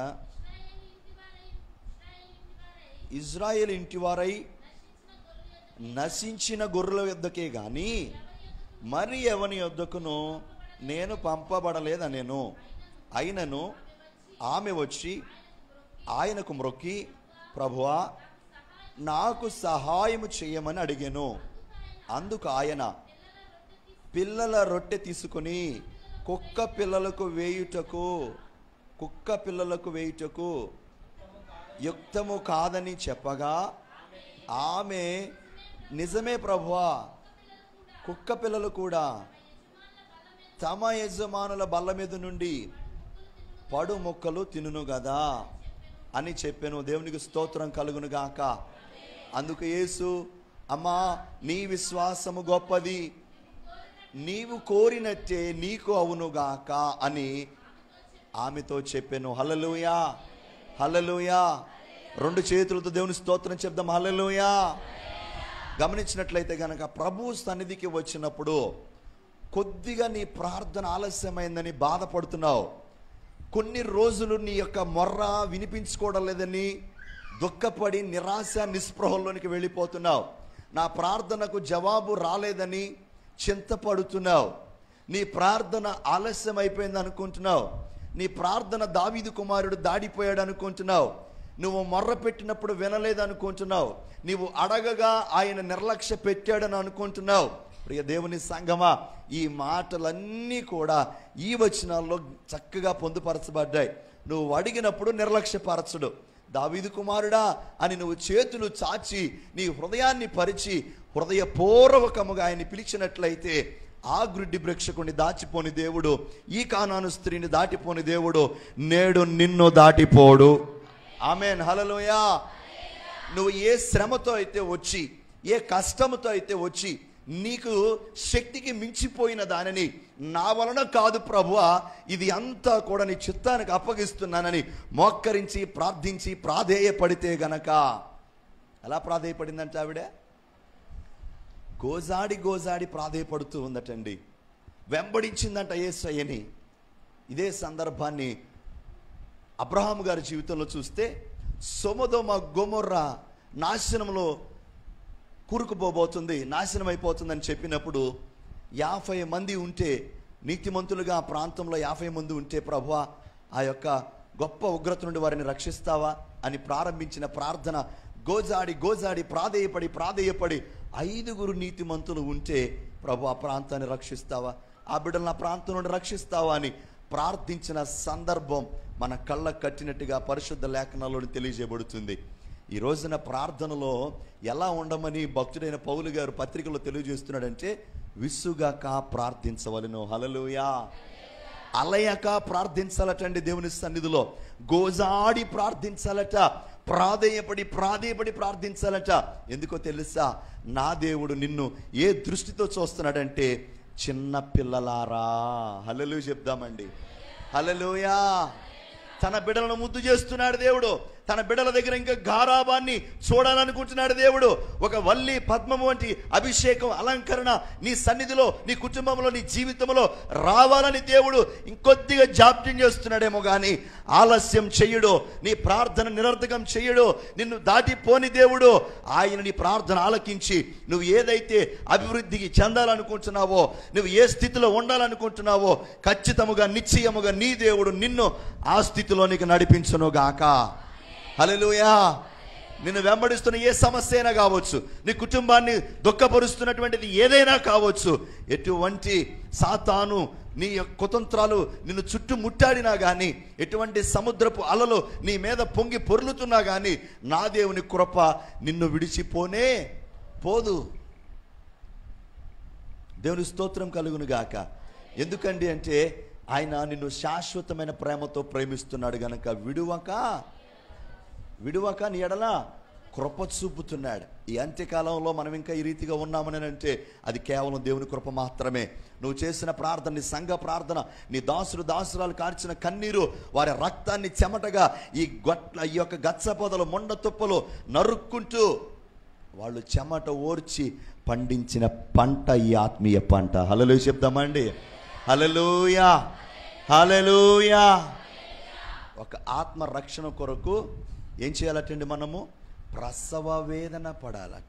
Speaker 3: ఇజ్రాయేల్ ఇంటివారై నశించిన గొర్రెల యొద్దకే గాని మరి ఎవని యొద్దకును నేను పంపబడలేదనెను. అయినను ఆమె వచ్చి ఆయనకు మ్రొక్కి, ప్రభువా, నాకు సహాయము చేయమని అడిగాను. అందుకు ఆయన పిల్లల రొట్టె తీసుకుని కుక్క పిల్లలకు వేయుటకు కుక్క పిల్లలకు వేయుటకు యుక్తము కాదని చెప్పగా, ఆమె నిజమే ప్రభువా, కుక్క పిల్లలు కూడా తమ యజమానుల బల్ల మీద నుండి పడు ముక్కలు తినును కదా అని చెప్పాను. దేవునికి స్తోత్రం కలుగును గాక. అందుకు యేసు, అమ్మా నీ విశ్వాసము గొప్పది, నీవు కోరినట్టే నీకు అవునుగాక అని ఆమెతో చెప్పాను. హల్లెలూయా, హల్లెలూయా. రెండు చేతులతో దేవుని స్తోత్రం చెప్దాం. హల్లెలూయా. గమనించినట్లయితే గనక ప్రభు సన్నిధికి వచ్చినప్పుడు కొద్దిగా నీ ప్రార్థన ఆలస్యమైందని బాధపడుతున్నావు, కొన్ని రోజులు నీ యొక్క మొర్ర వినిపించుకోవడం లేదని దుఃఖపడి నిరాశ నిస్పృహల్లోనికి వెళ్ళిపోతున్నావు, నా ప్రార్థనకు జవాబు రాలేదని చింతపడుతున్నావు, నీ ప్రార్థన ఆలస్యం అయిపోయింది అనుకుంటున్నావు, నీ ప్రార్థన దావీదు కుమారుడు దాడిపోయాడు అనుకుంటున్నావు, నువ్వు మొర్ర పెట్టినప్పుడు వినలేదు అనుకుంటున్నావు, నీవు అడగగా ఆయన నిర్లక్ష్య పెట్టాడని అనుకుంటున్నావు. ప్రియ దేవుని సంగమా, ఈ మాటలన్నీ కూడా ఈ వచనాల్లో చక్కగా పొందుపరచబడ్డాయి. నువ్వు అడిగినప్పుడు నిర్లక్ష్యపరచడు. దావీదు కుమారుడా అని నువ్వు చేతులు చాచి నీ హృదయాన్ని పరిచి హృదయపూర్వకముగా ఆయన్ని పిలిచినట్లయితే ఆ గ్రుడ్డి భృక్షకుని దాచిపోని దేవుడు, ఈ కానాను స్త్రీని దాటిపోని దేవుడు నేడు నిన్ను దాటిపోడు. ఆమేన్, హల్లెలూయా. నువ్వు ఏ శ్రమతో అయితే వచ్చి, ఏ కష్టంతో అయితే వచ్చి నీకు శక్తికి మించిపోయిన దానిని నా వలన కాదు ప్రభువా, ఇది అంతా కూడా నీ చిత్తానికి అప్పగిస్తున్నానని మోక్కరించి ప్రార్థించి ప్రాధేయపడితే గనక, ఎలా ప్రాధేయపడిందంటే ఆవిడ గోజాడి గోజాడి ప్రాధేయపడుతూ ఉందటండి, వెంబడించిందంట యేసయ్యని. ఇదే సందర్భాన్ని అబ్రహాము గారి జీవితంలో చూస్తే సొదొమ గొమొర్రా నాశనంలో కూరుకుపోబోతుంది, నాశనం అయిపోతుందని చెప్పినప్పుడు యాభై మంది ఉంటే, నీతిమంతులుగా ఆ ప్రాంతంలో యాభై మంది ఉంటే ప్రభువా ఆ యొక్క గొప్ప ఉగ్రత నుండి వారిని రక్షిస్తావా అని ప్రారంభించిన ప్రార్థన గోజాడి గోజాడి ప్రాధేయపడి ప్రాధేయపడి ఐదుగురు నీతిమంతులు ఉంటే ప్రభు ఆ ప్రాంతాన్ని రక్షిస్తావా, ఆ బిడ్డలను ఆ ప్రాంతం నుండి రక్షిస్తావా అని ప్రార్థించిన సందర్భం మన కళ్ళ కట్టినట్టుగా పరిశుద్ధ లేఖనాల్లో తెలియజేయబడుతుంది. ఈ రోజున ప్రార్థనలో ఎలా ఉండమని భక్తుడైన పౌలు గారు పత్రికలో తెలియజేస్తున్నాడంటే, విసుగాక ప్రార్థించవలెను. హల్లెలూయా. అలయక ప్రార్థించాలటండి దేవుని సన్నిధిలో, గోజాడి ప్రార్థించాలట, ప్రాధేయపడి ప్రాధేయపడి ప్రార్థించాలట. ఎందుకో తెలుసా, నా దేవుడు నిన్ను ఏ దృష్టితో చూస్తున్నాడంటే చిన్న పిల్లలారా. హల్లెలూయా చెప్దామండి. హల్లెలూయా. తన బిడ్డలను ముద్దు చేస్తున్నాడు దేవుడు, తన బిడ్డల దగ్గర ఇంకా గారాబాన్ని చూడాలనుకుంటున్నాడు దేవుడు. ఒక వల్లి పద్మము వంటి అభిషేకం అలంకరణ నీ సన్నిధిలో, నీ కుటుంబంలో, నీ జీవితంలో రావాలని దేవుడు ఇంకొద్దిగా జాప్యం చేస్తున్నాడేమో కానీ ఆలస్యం చెయ్యడు. నీ ప్రార్థన నిరర్థకం చెయ్యడు. నిన్ను దాటిపోని దేవుడు. ఆయన నీ ప్రార్థన ఆలకించి నువ్వు ఏదైతే అభివృద్ధికి చెందాలనుకుంటున్నావో, నువ్వు ఏ స్థితిలో ఉండాలనుకుంటున్నావో ఖచ్చితముగా నిశ్చయముగా నీ దేవుడు నిన్ను ఆ స్థితిలోనికి నడిపించును గాక. హల్లెలూయా. నిన్ను వెంబడిస్తున్న ఏ సమస్య అయినా కావచ్చు, నీ కుటుంబాన్ని దుఃఖపరుస్తున్నటువంటిది ఏదైనా కావచ్చు, ఎటువంటి సాతాను నీ కుతంత్రాలు నిన్ను చుట్టూ ముట్టాడినా కానీ, ఎటువంటి సముద్రపు అలలు నీ మీద పొంగి పొర్లుతున్నా కానీ నా దేవుని కృప నిన్ను విడిచిపోనే పోదు. దేవుని స్తోత్రం కలుగును గాక. ఎందుకండి అంటే ఆయన నిన్ను శాశ్వతమైన ప్రేమతో ప్రేమిస్తున్నాడు గనక విడువక విడువక నీ ఎడల కృప చూపుతున్నాడు. ఈ అంత్యకాలంలో మనం ఇంకా ఈ రీతిగా ఉన్నామని అంటే అది కేవలం దేవుని కృప మాత్రమే. నువ్వు చేసిన ప్రార్థన, నీ సంఘ ప్రార్థన, నీ దాసులు దాసురాలు కార్చిన కన్నీరు, వారి రక్తాన్ని చెమటగా ఈ గొట్ల ఈ యొక్క గచ్చ పొదలు మొండ తుప్పలు నరుక్కుంటూ వాళ్ళు చెమట ఓర్చి పండించిన పంట ఈ ఆత్మీయ పంట. హల్లెలూయా చెప్దామండి. హల్లెలూయా, హల్లెలూయా. ఒక ఆత్మ రక్షణ కొరకు ఏం చేయాలటండి? మనము ప్రసవ వేదన పడాలట.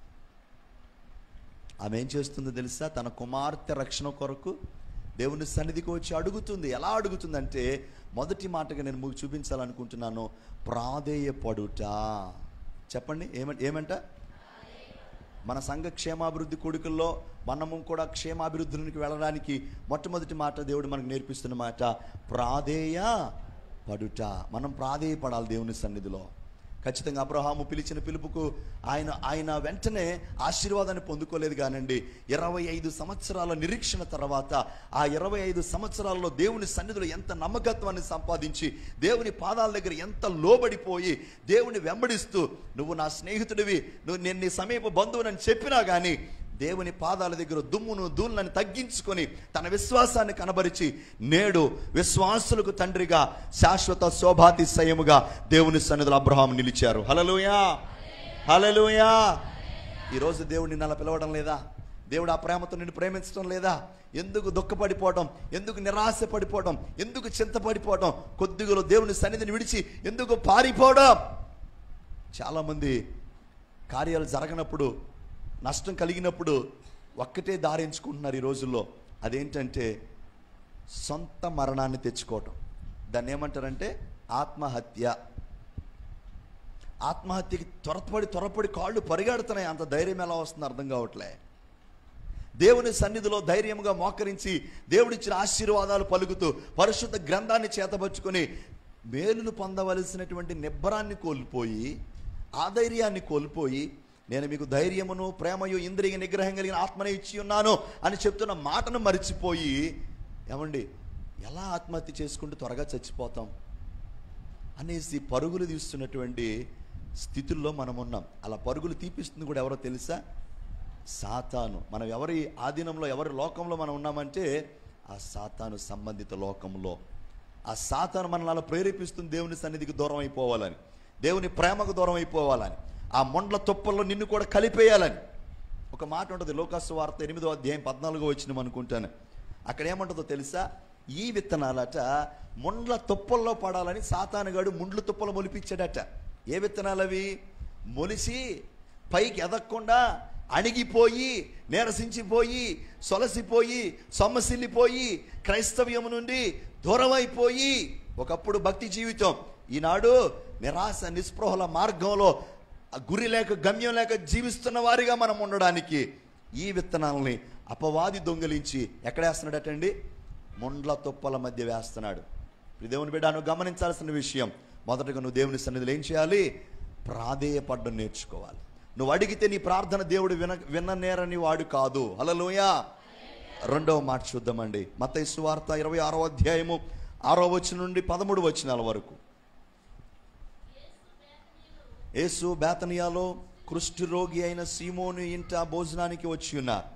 Speaker 3: ఆమె ఏం చేస్తుందో తెలుసా? తన కుమార్తె రక్షణ కొరకు దేవుని సన్నిధికి వచ్చి అడుగుతుంది. ఎలా అడుగుతుందంటే, మొదటి మాటగా నేను మీకు చూపించాలనుకుంటున్నాను, ప్రాధేయపడుట. చెప్పండి, ఏమంట ఏమంట మన సంఘ క్షేమాభివృద్ధి కొడుకుల్లో మనము కూడా క్షేమాభివృద్ధిలోనికి వెళ్ళడానికి మొట్టమొదటి మాట దేవుడు మనకు నేర్పిస్తున్న మాట ప్రాధేయ పడుట. మనం ప్రాధేయపడాలి దేవుని సన్నిధిలో. ఖచ్చితంగా అబ్రహాము పిలిచిన పిలుపుకు ఆయన ఆయన వెంటనే ఆశీర్వాదాన్ని పొందుకోలేదు కానండి. ఇరవై ఐదు సంవత్సరాల నిరీక్షణ తర్వాత ఆ ఇరవై ఐదు సంవత్సరాల్లో దేవుని సన్నిధిలో ఎంత నమ్మకత్వాన్ని సంపాదించి, దేవుని పాదాల దగ్గర ఎంత లోబడిపోయి, దేవుని వెంబడిస్తూ, నువ్వు నా స్నేహితుడివి, నువ్వు నేను నీ సమీప బంధువునని చెప్పినా కానీ దేవుని పాదాల దగ్గర దుమ్మును ధూళిని తగ్గించుకొని తన విశ్వాసాన్ని కనబరిచి నేడు విశ్వాసులకు తండ్రిగా శాశ్వత శోభాతిశయముగా దేవుని సన్నిధిలో అబ్రహాము నిలిచారు. హల్లెలూయా, హల్లెలూయా. ఈరోజు దేవుడు నిన్ను అలా పిలవడం లేదా? దేవుడు ఆ ప్రేమతో నిన్ను ప్రేమించడం లేదా? ఎందుకు దుఃఖపడిపోవడం, ఎందుకు నిరాశ పడిపోవడం, ఎందుకు చింతపడిపోవడం, కొద్దిగా దేవుని సన్నిధిని విడిచి ఎందుకు పారిపోవడం? చాలామంది కార్యాలు జరగనప్పుడు, నష్టం కలిగినప్పుడు ఒక్కటే దారి ఎంచుకుంటున్నారు ఈ రోజుల్లో. అదేంటంటే సొంత మరణాన్ని తెచ్చుకోవటం. దాన్ని ఏమంటారంటే ఆత్మహత్య. ఆత్మహత్యకి త్వరపడి త్వరపడి కాళ్ళు పరిగెడుతున్నాయి. అంత ధైర్యం ఎలా వస్తుందో అర్థం కావట్లే. దేవుని సన్నిధిలో ధైర్యంగా మోకరించి దేవుడిచ్చిన ఆశీర్వాదాలు పలుకుతూ పరిశుద్ధ గ్రంథాన్ని చేతపరుచుకొని మేలును పొందవలసినటువంటి నిబ్బరాన్ని కోల్పోయి, ఆధైర్యాన్ని కోల్పోయి, నేను మీకు ధైర్యమును ప్రేమయు ఇంద్రియ నిగ్రహం కలిగిన ఆత్మని ఇచ్చి ఉన్నాను అని చెప్తున్న మాటను మరిచిపోయి, ఏమండి ఎలా ఆత్మహత్య చేసుకుంటూ త్వరగా చచ్చిపోతాం అనేసి పరుగులు తీస్తున్నటువంటి స్థితుల్లో మనం ఉన్నాం. అలా పరుగులు తీపిస్తుంది కూడా ఎవరో తెలుసా? సాతాను. మనం ఎవరి ఆధీనంలో, ఎవరి లోకంలో మనం ఉన్నామంటే ఆ సాతాను సంబంధిత లోకంలో. ఆ సాతాను మనల్ని అలా ప్రేరేపిస్తుంది దేవుని సన్నిధికి దూరం అయిపోవాలని, దేవుని ప్రేమకు దూరం అయిపోవాలని, ఆ మొండ్ల తుప్పల్లో నిన్ను కూడా కలిపేయాలని. ఒక మాట ఉంటుంది, లోకాసు వార్త ఎనిమిదో అధ్యాయం పద్నాలుగో వచ్చినాం అనుకుంటాను. అక్కడ ఏమంటుందో తెలుసా? ఈ విత్తనాలట మొండ్ల తుప్పల్లో పడాలని సాతానుగాడు ముండ్ల తుప్పలు మొలిపించాడట. ఏ విత్తనాలు అవి? మొలిసి పైకి ఎదగకుండా అణిగిపోయి, నీరసించిపోయి, సొలసిపోయి, సొమ్మసిల్లిపోయి, క్రైస్తవ్యము నుండి దూరమైపోయి, ఒకప్పుడు భక్తి జీవితం, ఈనాడు నిరాశ నిస్పృహల మార్గంలో గురి లేక గమ్యం లేక జీవిస్తున్న వారిగా మనం ఉండడానికి ఈ విత్తనాలని అపవాది దొంగిలించి ఎక్కడ వేస్తున్నాడటండి? మొండ్ల తుప్పల మధ్య వేస్తున్నాడు. దేవుని బిడ్డ, నువ్వు గమనించాల్సిన విషయం, మొదటగా నువ్వు దేవుని సన్నిధిలో ఏం చేయాలి? ప్రాధేయపడ్డం నేర్చుకోవాలి. నువ్వు అడిగితే నీ ప్రార్థన దేవుడు విన విననేరని వాడు కాదు. హల్లెలూయా. రెండవ మాట చూద్దామండి. మత్తయి సువార్త ఇరవై ఆరో అధ్యాయము ఆరో వచనం నుండి పదమూడు వచనాల వరకు. యేసు బేతనియాలో కుష్ఠు రోగి అయిన సీమోను ఇంట భోజనానికి వచ్చి ఉన్నారు.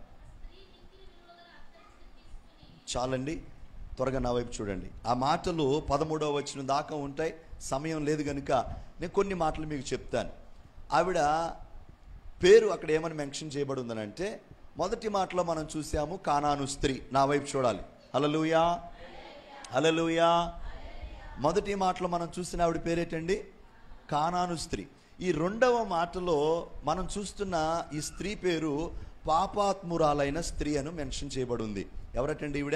Speaker 3: చాలండి, త్వరగా నా వైపు చూడండి. ఆ మాటలు పదమూడవ వచనం దాకా ఉంటాయి. సమయం లేదు కనుక నేను కొన్ని మాటలు మీకు చెప్తాను. ఆవిడ పేరు అక్కడ ఏమని మెన్షన్ చేయబడి ఉందనంటే, మొదటి మాటలో మనం చూసాము కానాను స్త్రీ. నా వైపు చూడాలి. హల్లెలూయా, హల్లెలూయా. మొదటి మాటలో మనం చూసిన ఆవిడ పేరేటండి? కానాను స్త్రీ. ఈ రెండవ మాటలో మనం చూస్తున్న ఈ స్త్రీ పేరు పాపాత్మురాలైన స్త్రీ అని మెన్షన్ చేయబడి ఉంది. ఎవరటండి ఈవిడ?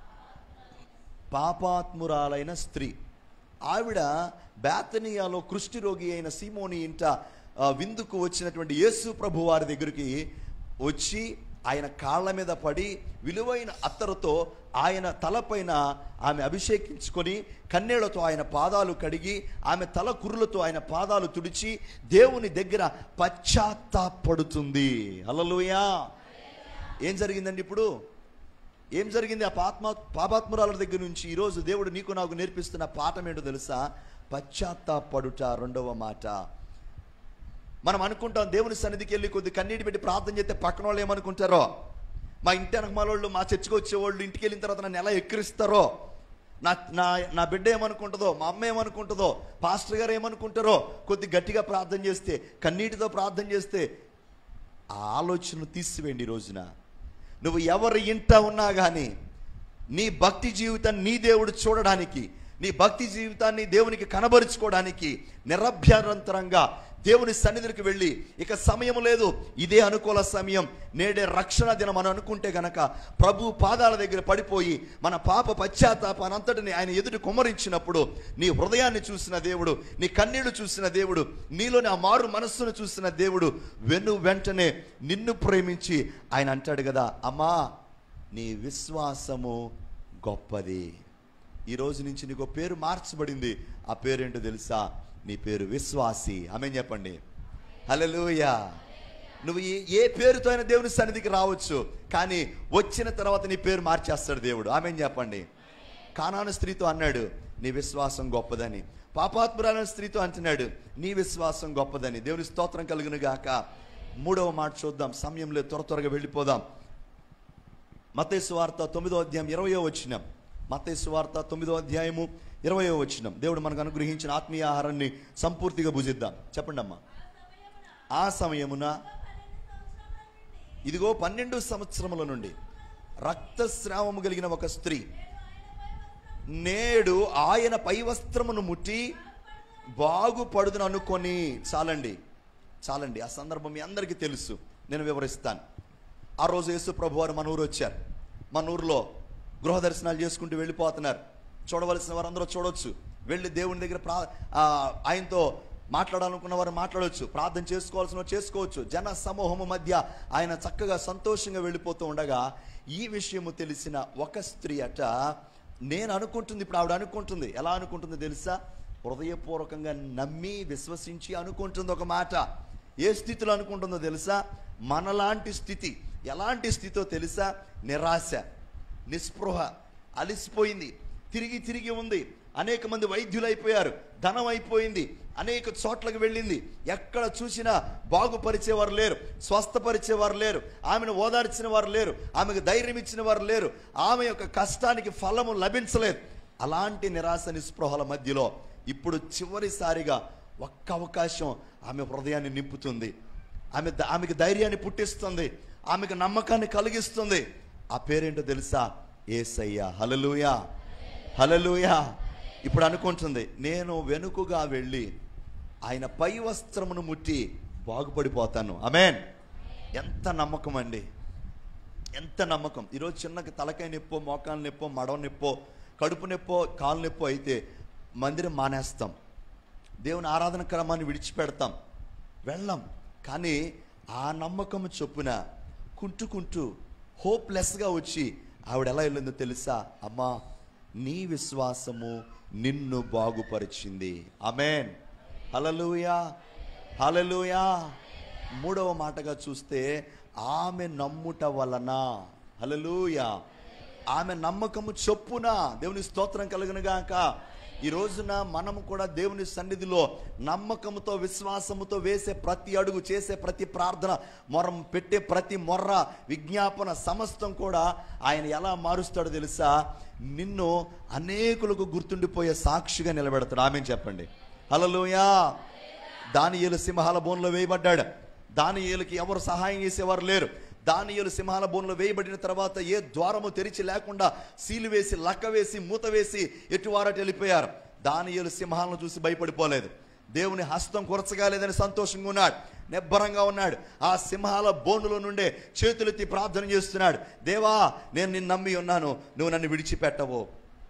Speaker 3: పాపాత్మురాలైన స్త్రీ. ఆవిడ బేతనియాలో కుష్ఠు రోగి అయిన సీమోని ఇంట విందుకు వచ్చినటువంటి యేసు ప్రభు వారి దగ్గరికి వచ్చి ఆయన కాళ్ళ మీద పడి విలువైన అత్తరుతో ఆయన తలపైన ఆమె అభిషేకించుకొని కన్నీళ్లతో ఆయన పాదాలు కడిగి ఆమె తల కుర్రులతో ఆయన పాదాలు తుడిచి దేవుని దగ్గర పశ్చాత్తాపడుతుంది. హల్లెలూయా. ఏం జరిగిందండి ఇప్పుడు? ఏం జరిగింది? ఆ పాత్మ పాపాత్మురాల దగ్గర నుంచి ఈరోజు దేవుడు నీకు నాకు నేర్పిస్తున్న పాఠం ఏంటో తెలుసా? పశ్చాత్తాపడుట. రెండవ మాట. మనం అనుకుంటాం దేవుని సన్నిధికి వెళ్ళి కొద్ది కన్నీటి పెట్టి ప్రార్థన చేస్తే పక్కన వాళ్ళు ఏమనుకుంటారో, మా ఇంటి వెనకమాలోళ్ళు, మా చర్చికి వచ్చేవాళ్ళు ఇంటికి వెళ్ళిన తర్వాత నన్ను ఎలా ఎక్కిరిస్తారో, నా నా నా బిడ్డ ఏమనుకుంటుందో, మా అమ్మ ఏమనుకుంటుందో, పాస్టర్ గారు ఏమనుకుంటారో, కొద్ది గట్టిగా ప్రార్థన చేస్తే, కన్నీటితో ప్రార్థన చేస్తే ఆ ఆలోచనను తీసివేయండి. ఈ రోజున నువ్వు ఎవరి ఇంట ఉన్నా కానీ నీ భక్తి జీవితాన్ని నీ దేవుడు చూడడానికి, నీ భక్తి జీవితాన్ని దేవునికి కనబరుచుకోవడానికి నిరభ్యంతరంగా దేవుని సన్నిధికి వెళ్ళి, ఇక సమయం లేదు, ఇదే అనుకూల సమయం, నేడే రక్షణ దినం అని అనుకుంటే గనక ప్రభు పాదాల దగ్గర పడిపోయి మన పాప పశ్చాత్తాపానంతటిని ఆయన ఎదుటి కుమ్మరించినప్పుడు నీ హృదయాన్ని చూసిన దేవుడు, నీ కన్నీళ్లు చూసిన దేవుడు, నీలోని ఆ మారు మనస్సును చూసిన దేవుడు వెను వెంటనే నిన్ను ప్రేమించి ఆయన అంటాడు కదా, అమ్మా నీ విశ్వాసము గొప్పది. ఈ రోజు నుంచి నీకు పేరు మార్చబడింది. ఆ పేరేంటో తెలుసా? నీ పేరు విశ్వాసి. ఆమేన్ చెప్పండి. హల్లెలూయా. నువ్వు ఏ ఏ పేరుతో అయినా దేవుని సన్నిధికి రావచ్చు, కానీ వచ్చిన తర్వాత నీ పేరు మార్చేస్తాడు దేవుడు. ఆమేన్ చెప్పండి. కానాను స్త్రీతో అన్నాడు నీ విశ్వాసం గొప్పదని. పాపాత్మురాలైన స్త్రీతో అంటున్నాడు నీ విశ్వాసం గొప్పదని. దేవుని స్తోత్రం కలుగును గాక. మూడవ మాట చూద్దాం, సమయంలో త్వర త్వరగా వెళ్ళిపోదాం. మత్తయి సువార్త తొమ్మిదో అధ్యాయం ఇరవయో వచనం. మత్తయి సువార్త తొమ్మిదో అధ్యాయము ఇరవయో వచనం. దేవుడు మనకు అనుగ్రహించిన ఆత్మీయ ఆహారాన్ని సంపూర్తిగా భుజిద్దాం. చెప్పండి అమ్మా. ఆ సమయమున ఇదిగో పన్నెండు సంవత్సరముల నుండి రక్తస్రావము కలిగిన ఒక స్త్రీ నేడు ఆయన పై వస్త్రమును ముట్టి బాగుపడుదును అనుకొని. చాలండి చాలండి ఆ సందర్భం మీ అందరికీ తెలుసు, నేను వివరిస్తాను. ఆ రోజు యేసు ప్రభు వారు మన ఊరు వచ్చారు. మన ఊరిలో గృహ దర్శనాలు చేసుకుంటూ వెళ్ళిపోతున్నారు. చూడవలసిన వారందరూ చూడవచ్చు, వెళ్ళి దేవుని దగ్గర ప్రా ఆయనతో మాట్లాడాలనుకున్న వారు మాట్లాడవచ్చు, ప్రార్థన చేసుకోవాల్సిన చేసుకోవచ్చు. జన సమూహము మధ్య ఆయన చక్కగా సంతోషంగా వెళ్ళిపోతూ ఉండగా ఈ విషయము తెలిసిన ఒక స్త్రీ అట, నేను అనుకుంటుంది, ఇప్పుడు ఆవిడ అనుకుంటుంది, ఎలా అనుకుంటుంది తెలుసా? హృదయపూర్వకంగా నమ్మి విశ్వసించి అనుకుంటుంది ఒక మాట. ఏ స్థితిలో అనుకుంటుందో తెలుసా? మనలాంటి స్థితి. ఎలాంటి స్థితితో తెలుసా? నిరాశ, నిస్పృహ, అలిసిపోయింది, తిరిగి తిరిగి ఉంది. అనేక మంది వైద్యులు అయిపోయారు, ధనం అయిపోయింది, అనేక చోట్లకు వెళ్ళింది, ఎక్కడ చూసినా బాగుపరిచేవారు లేరు, స్వస్థపరిచేవారు లేరు, ఆమెను ఓదార్చిన వారు లేరు, ఆమెకు ధైర్యం ఇచ్చిన వారు లేరు, ఆమె యొక్క కష్టానికి ఫలము లభించలేదు. అలాంటి నిరాశ నిస్పృహల మధ్యలో ఇప్పుడు చివరిసారిగా ఒక్క అవకాశం ఆమె హృదయాన్ని నింపుతుంది, ఆమె ఆమెకు ధైర్యాన్ని పుట్టిస్తుంది, ఆమెకు నమ్మకాన్ని కలిగిస్తుంది. ఆ పేరేంటో తెలుసా? యేసయ్య. హల్లెలూయా, హల్లెలూయా. ఇప్పుడు అనుకుంటుంది, నేను వెనుకగా వెళ్ళి ఆయన పై వస్త్రమును ముట్టి బాగుపడిపోతాను. ఆమేన్. ఎంత నమ్మకం అండి, ఎంత నమ్మకం. ఈరోజు చిన్నకి తలకాయ నొప్పో, మోకాలు నొప్పో, మడవ నొప్పో, కడుపు నొప్పో, కాలు నొప్పో అయితే మందిరం మానేస్తాం, దేవుని ఆరాధన క్రమాన్ని విడిచిపెడతాం, వెళ్ళాం. కానీ ఆ నమ్మకం చొప్పున కుంటుకుంటూ హోప్లెస్గా వచ్చి ఆవిడ ఎలా వెళ్ళిందో తెలుసా? అమ్మా, నీ విశ్వాసము నిన్ను బాగుపరిచింది. ఆమేన్. హల్లెలూయా, హల్లెలూయా. మూడవ మాటగా చూస్తే ఆమె నమ్ముట వలన. హల్లెలూయా. ఆమె నమ్మకము చొప్పున. దేవుని స్తోత్రం కలుగును గాక. ఈ రోజున మనము కూడా దేవుని సన్నిధిలో నమ్మకముతో, విశ్వాసముతో వేసే ప్రతి అడుగు, చేసే ప్రతి ప్రార్థన, మొర పెట్టే ప్రతి మొర్ర, విజ్ఞాపన సమస్తం కూడా ఆయన ఎలా మారుస్తాడో తెలుసా? నిన్ను అనేకులకు గుర్తుండిపోయే సాక్షిగా నిలబెడతాడు. ఆమేన్ చెప్పండి. హల్లెలూయా. దానియేలు సింహాల బోన్లో వేయబడ్డాడు. దానియేలుకి ఎవరు సహాయం చేసేవారు లేరు. దానియేలు సింహాల బోన్లో వేయబడిన తర్వాత ఏ ద్వారము తెరిచి లేకుండా సీలు వేసి, లక్క వేసి, మూత వేసి ఎటువారటు వెళ్ళిపోయారు. దానియేలు సింహాలను చూసి భయపడిపోలేదు. దేవుని హస్తం కొరచగా లేదని సంతోషంగా ఉన్నాడు, నిబ్బరంగా ఉన్నాడు. ఆ సింహాల బోనులో నుండే చేతులెత్తి ప్రార్థన చేస్తున్నాడు. దేవా, నేను నిన్ను నమ్మి ఉన్నాను, నువ్వు నన్ను విడిచిపెట్టవు.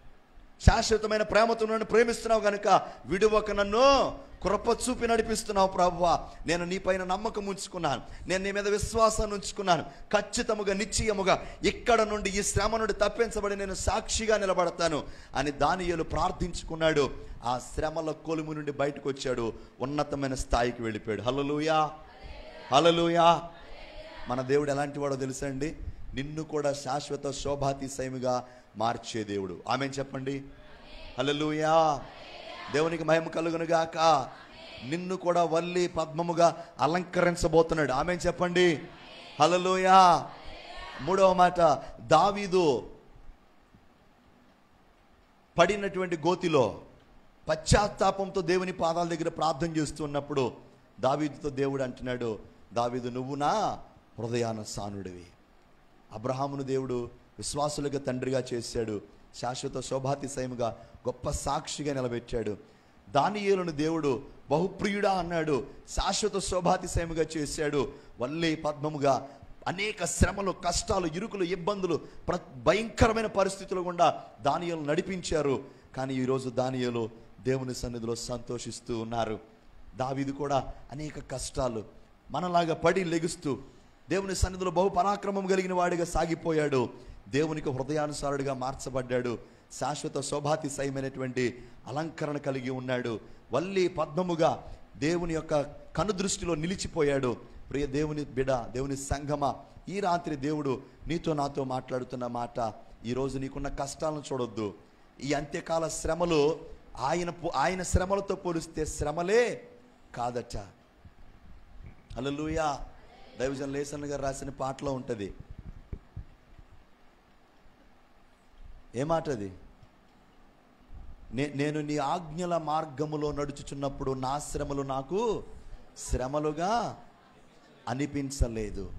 Speaker 3: శాశ్వతమైన ప్రేమతో నన్ను ప్రేమిస్తున్నావు కనుక విడువక నన్ను కృప చూపి నడిపిస్తున్నావు ప్రభువా. నేను నీ పైన నమ్మకం ఉంచుకున్నాను, నేను నీ మీద విశ్వాసాన్ని ఉంచుకున్నాను. ఖచ్చితముగా, నిశ్చయముగా ఇక్కడ నుండి, ఈ శ్రమ నుండి తప్పించబడి నేను సాక్షిగా నిలబడతాను అని దానియేలు ప్రార్థించుకున్నాడు. ఆ శ్రమల కొలుము నుండి బయటకు వచ్చాడు, ఉన్నతమైన స్థాయికి వెళ్ళిపోయాడు. హల్లెలూయా, హల్లెలూయా. మన దేవుడు ఎలాంటి వాడో తెలుసా అండి? నిన్ను కూడా శాశ్వత శోభాతిశయముగా మార్చే దేవుడు. ఆమేన్ చెప్పండి. హల్లెలూయా. దేవునికి మహిమ కలుగును గాక. నిన్ను కూడా వల్లి పద్మముగా అలంకరించబోతున్నాడు. ఆమేన్ చెప్పండి. హల్లెలూయా. మూడవ మాట, దావీదు పడినటువంటి గోతిలో పశ్చాత్తాపంతో దేవుని పాదాల దగ్గర ప్రార్థన చేస్తున్నప్పుడు దావీదుతో దేవుడు అంటున్నాడు, దావీదు, నువ్వు నా హృదయానుసారుడివి. అబ్రహామును దేవుడు విశ్వాసులుగా తండ్రిగా చేశాడు, శాశ్వత శోభాతిశయముగా గొప్ప సాక్షిగా నిలబెట్టాడు. దానియేలును దేవుడు బహుప్రియుడా అన్నాడు, శాశ్వత శోభాతిశయముగా చేశాడు. వల్లి పద్మముగా అనేక శ్రమలు, కష్టాలు, ఇరుకులు, ఇబ్బందులు, ప్ర భయంకరమైన పరిస్థితులు గుండా దానియేలు నడిపించారు. కానీ ఈరోజు దానియేలు దేవుని సన్నిధిలో సంతోషిస్తూ ఉన్నారు. దావీదు కూడా అనేక కష్టాలు, మనలాగా పడి లెగుస్తూ దేవుని సన్నిధిలో బహు పరాక్రమం కలిగిన వాడిగా సాగిపోయాడు. దేవునికి హృదయానుసారుడిగా మార్చబడ్డాడు. శాశ్వత శోభాతిశయమైనటువంటి అలంకరణ కలిగి ఉన్నాడు. వల్లి పద్మముగా దేవుని యొక్క కనుదృష్టిలో నిలిచిపోయాడు. ప్రియ దేవుని బిడ, దేవుని సంఘమ, ఈ రాత్రి దేవుడు నీతో నాతో మాట్లాడుతున్న మాట, ఈరోజు నీకున్న కష్టాలను చూడొద్దు. ఈ అంత్యకాల శ్రమలు ఆయన ఆయన శ్రమలతో పోలిస్తే శ్రమలే కాదట. హల్లెలూయా. దైవజన్ లేసన్ గారు రాసిన పాటలో ఉంటుంది. ఏ మాట అది? నే నేను నీ ఆజ్ఞల మార్గములో నడుచుచున్నప్పుడు నా శ్రమలు నాకు శ్రమలుగా అనిపించలేదు.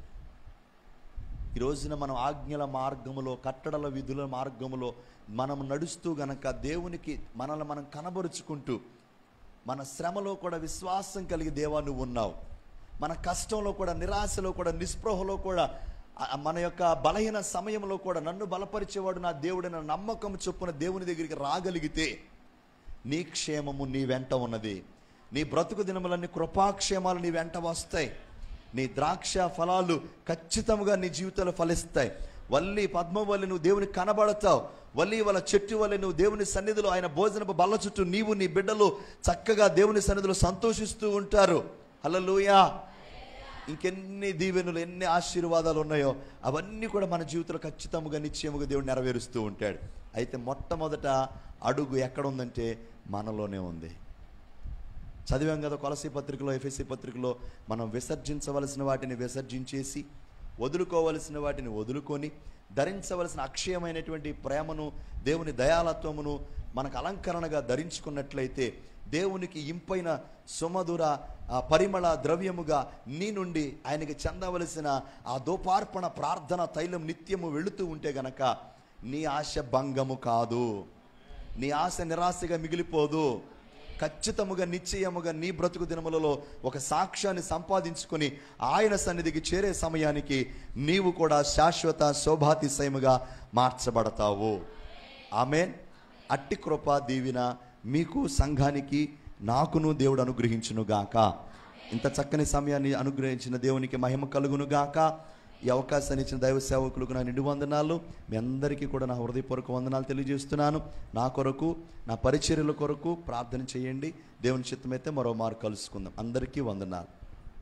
Speaker 3: ఈ రోజున మనం ఆజ్ఞల మార్గములో, కట్టడల విధుల మార్గములో మనం నడుస్తూ గనక దేవునికి మనల్ని మనం కనబరుచుకుంటూ, మన శ్రమలో కూడా విశ్వాసం కలిగి దేవా నువ్వు ఉన్నావు, మన కష్టంలో కూడా, నిరాశలో కూడా, నిస్పృహలో కూడా, మన యొక్క బలహీన సమయంలో కూడా నన్ను బలపరిచేవాడు నా దేవుడైన నమ్మకం చొప్పున దేవుని దగ్గరికి రాగలిగితే నీ క్షేమము నీ వెంట ఉన్నది. నీ బ్రతుకు దినములన్నీ కృపాక్షేమాలు నీ వెంట వస్తాయి. నీ ద్రాక్ష ఫలాలు ఖచ్చితంగా నీ జీవితంలో ఫలిస్తాయి. వల్లి పద్మ వల్లి నువ్వు దేవునికి కనబడతావు. వల్లి వాళ్ళ చెట్టు వల్లి నువ్వు దేవుని సన్నిధిలో, ఆయన భోజనపు బల్ల చుట్టూ నీవు నీ బిడ్డలు చక్కగా దేవుని సన్నిధిలో సంతోషిస్తూ ఉంటారు. హల్లెలూయా. ఇంకెన్ని దీవెనులు, ఎన్ని ఆశీర్వాదాలు ఉన్నాయో అవన్నీ కూడా మన జీవితంలో ఖచ్చితంగా నిశ్చయముగా దేవుడు నెరవేరుస్తూ ఉంటాడు. అయితే మొట్టమొదట అడుగు ఎక్కడ ఉందంటే మనలోనే ఉంది. చదివాం కదా కొలసీ పత్రికలో, ఎఫెసీ పత్రికలో, మనం విసర్జించవలసిన వాటిని విసర్జించేసి, వదులుకోవలసిన వాటిని వదులుకొని, ధరించవలసిన అక్షయమైనటువంటి ప్రేమను, దేవుని దయాలత్వమును మనకు అలంకరణగా ధరించుకున్నట్లయితే దేవునికి ఇంపైన సుమధుర పరిమళ ద్రవ్యముగా నీ నుండి ఆయనకి చెందవలసిన ఆ దోపార్పణ ప్రార్థన తైలం నిత్యము వెళుతూ ఉంటే గనక నీ ఆశ భంగము కాదు, నీ ఆశ నిరాశగా మిగిలిపోదు. ఖచ్చితముగా నిశ్చయముగా నీ బ్రతుకు దినములలో ఒక సాక్ష్యాన్ని సంపాదించుకొని ఆయన సన్నిధికి చేరే సమయానికి నీవు కూడా శాశ్వత శోభాతిశయముగా మార్చబడతావు. ఆమేన్. అట్టి కృప దీవెన మీకు, సంఘానికి, నాకును దేవుడు అనుగ్రహించునుగాక. ఇంత చక్కని సమయాన్ని అనుగ్రహించిన దేవునికి మహిమ కలుగునుగాక. ఈ అవకాశాన్ని ఇచ్చిన దైవ సేవకులకు నా నిండు వందనాలు. మీ అందరికీ కూడా నా హృదయపూర్వక వందనాలు తెలియజేస్తున్నాను. నా కొరకు, నా పరిచర్యల కొరకు ప్రార్థన చేయండి. దేవుని చిత్తమైతే మరో మారు కలుసుకుందాం. అందరికీ వందనాలు.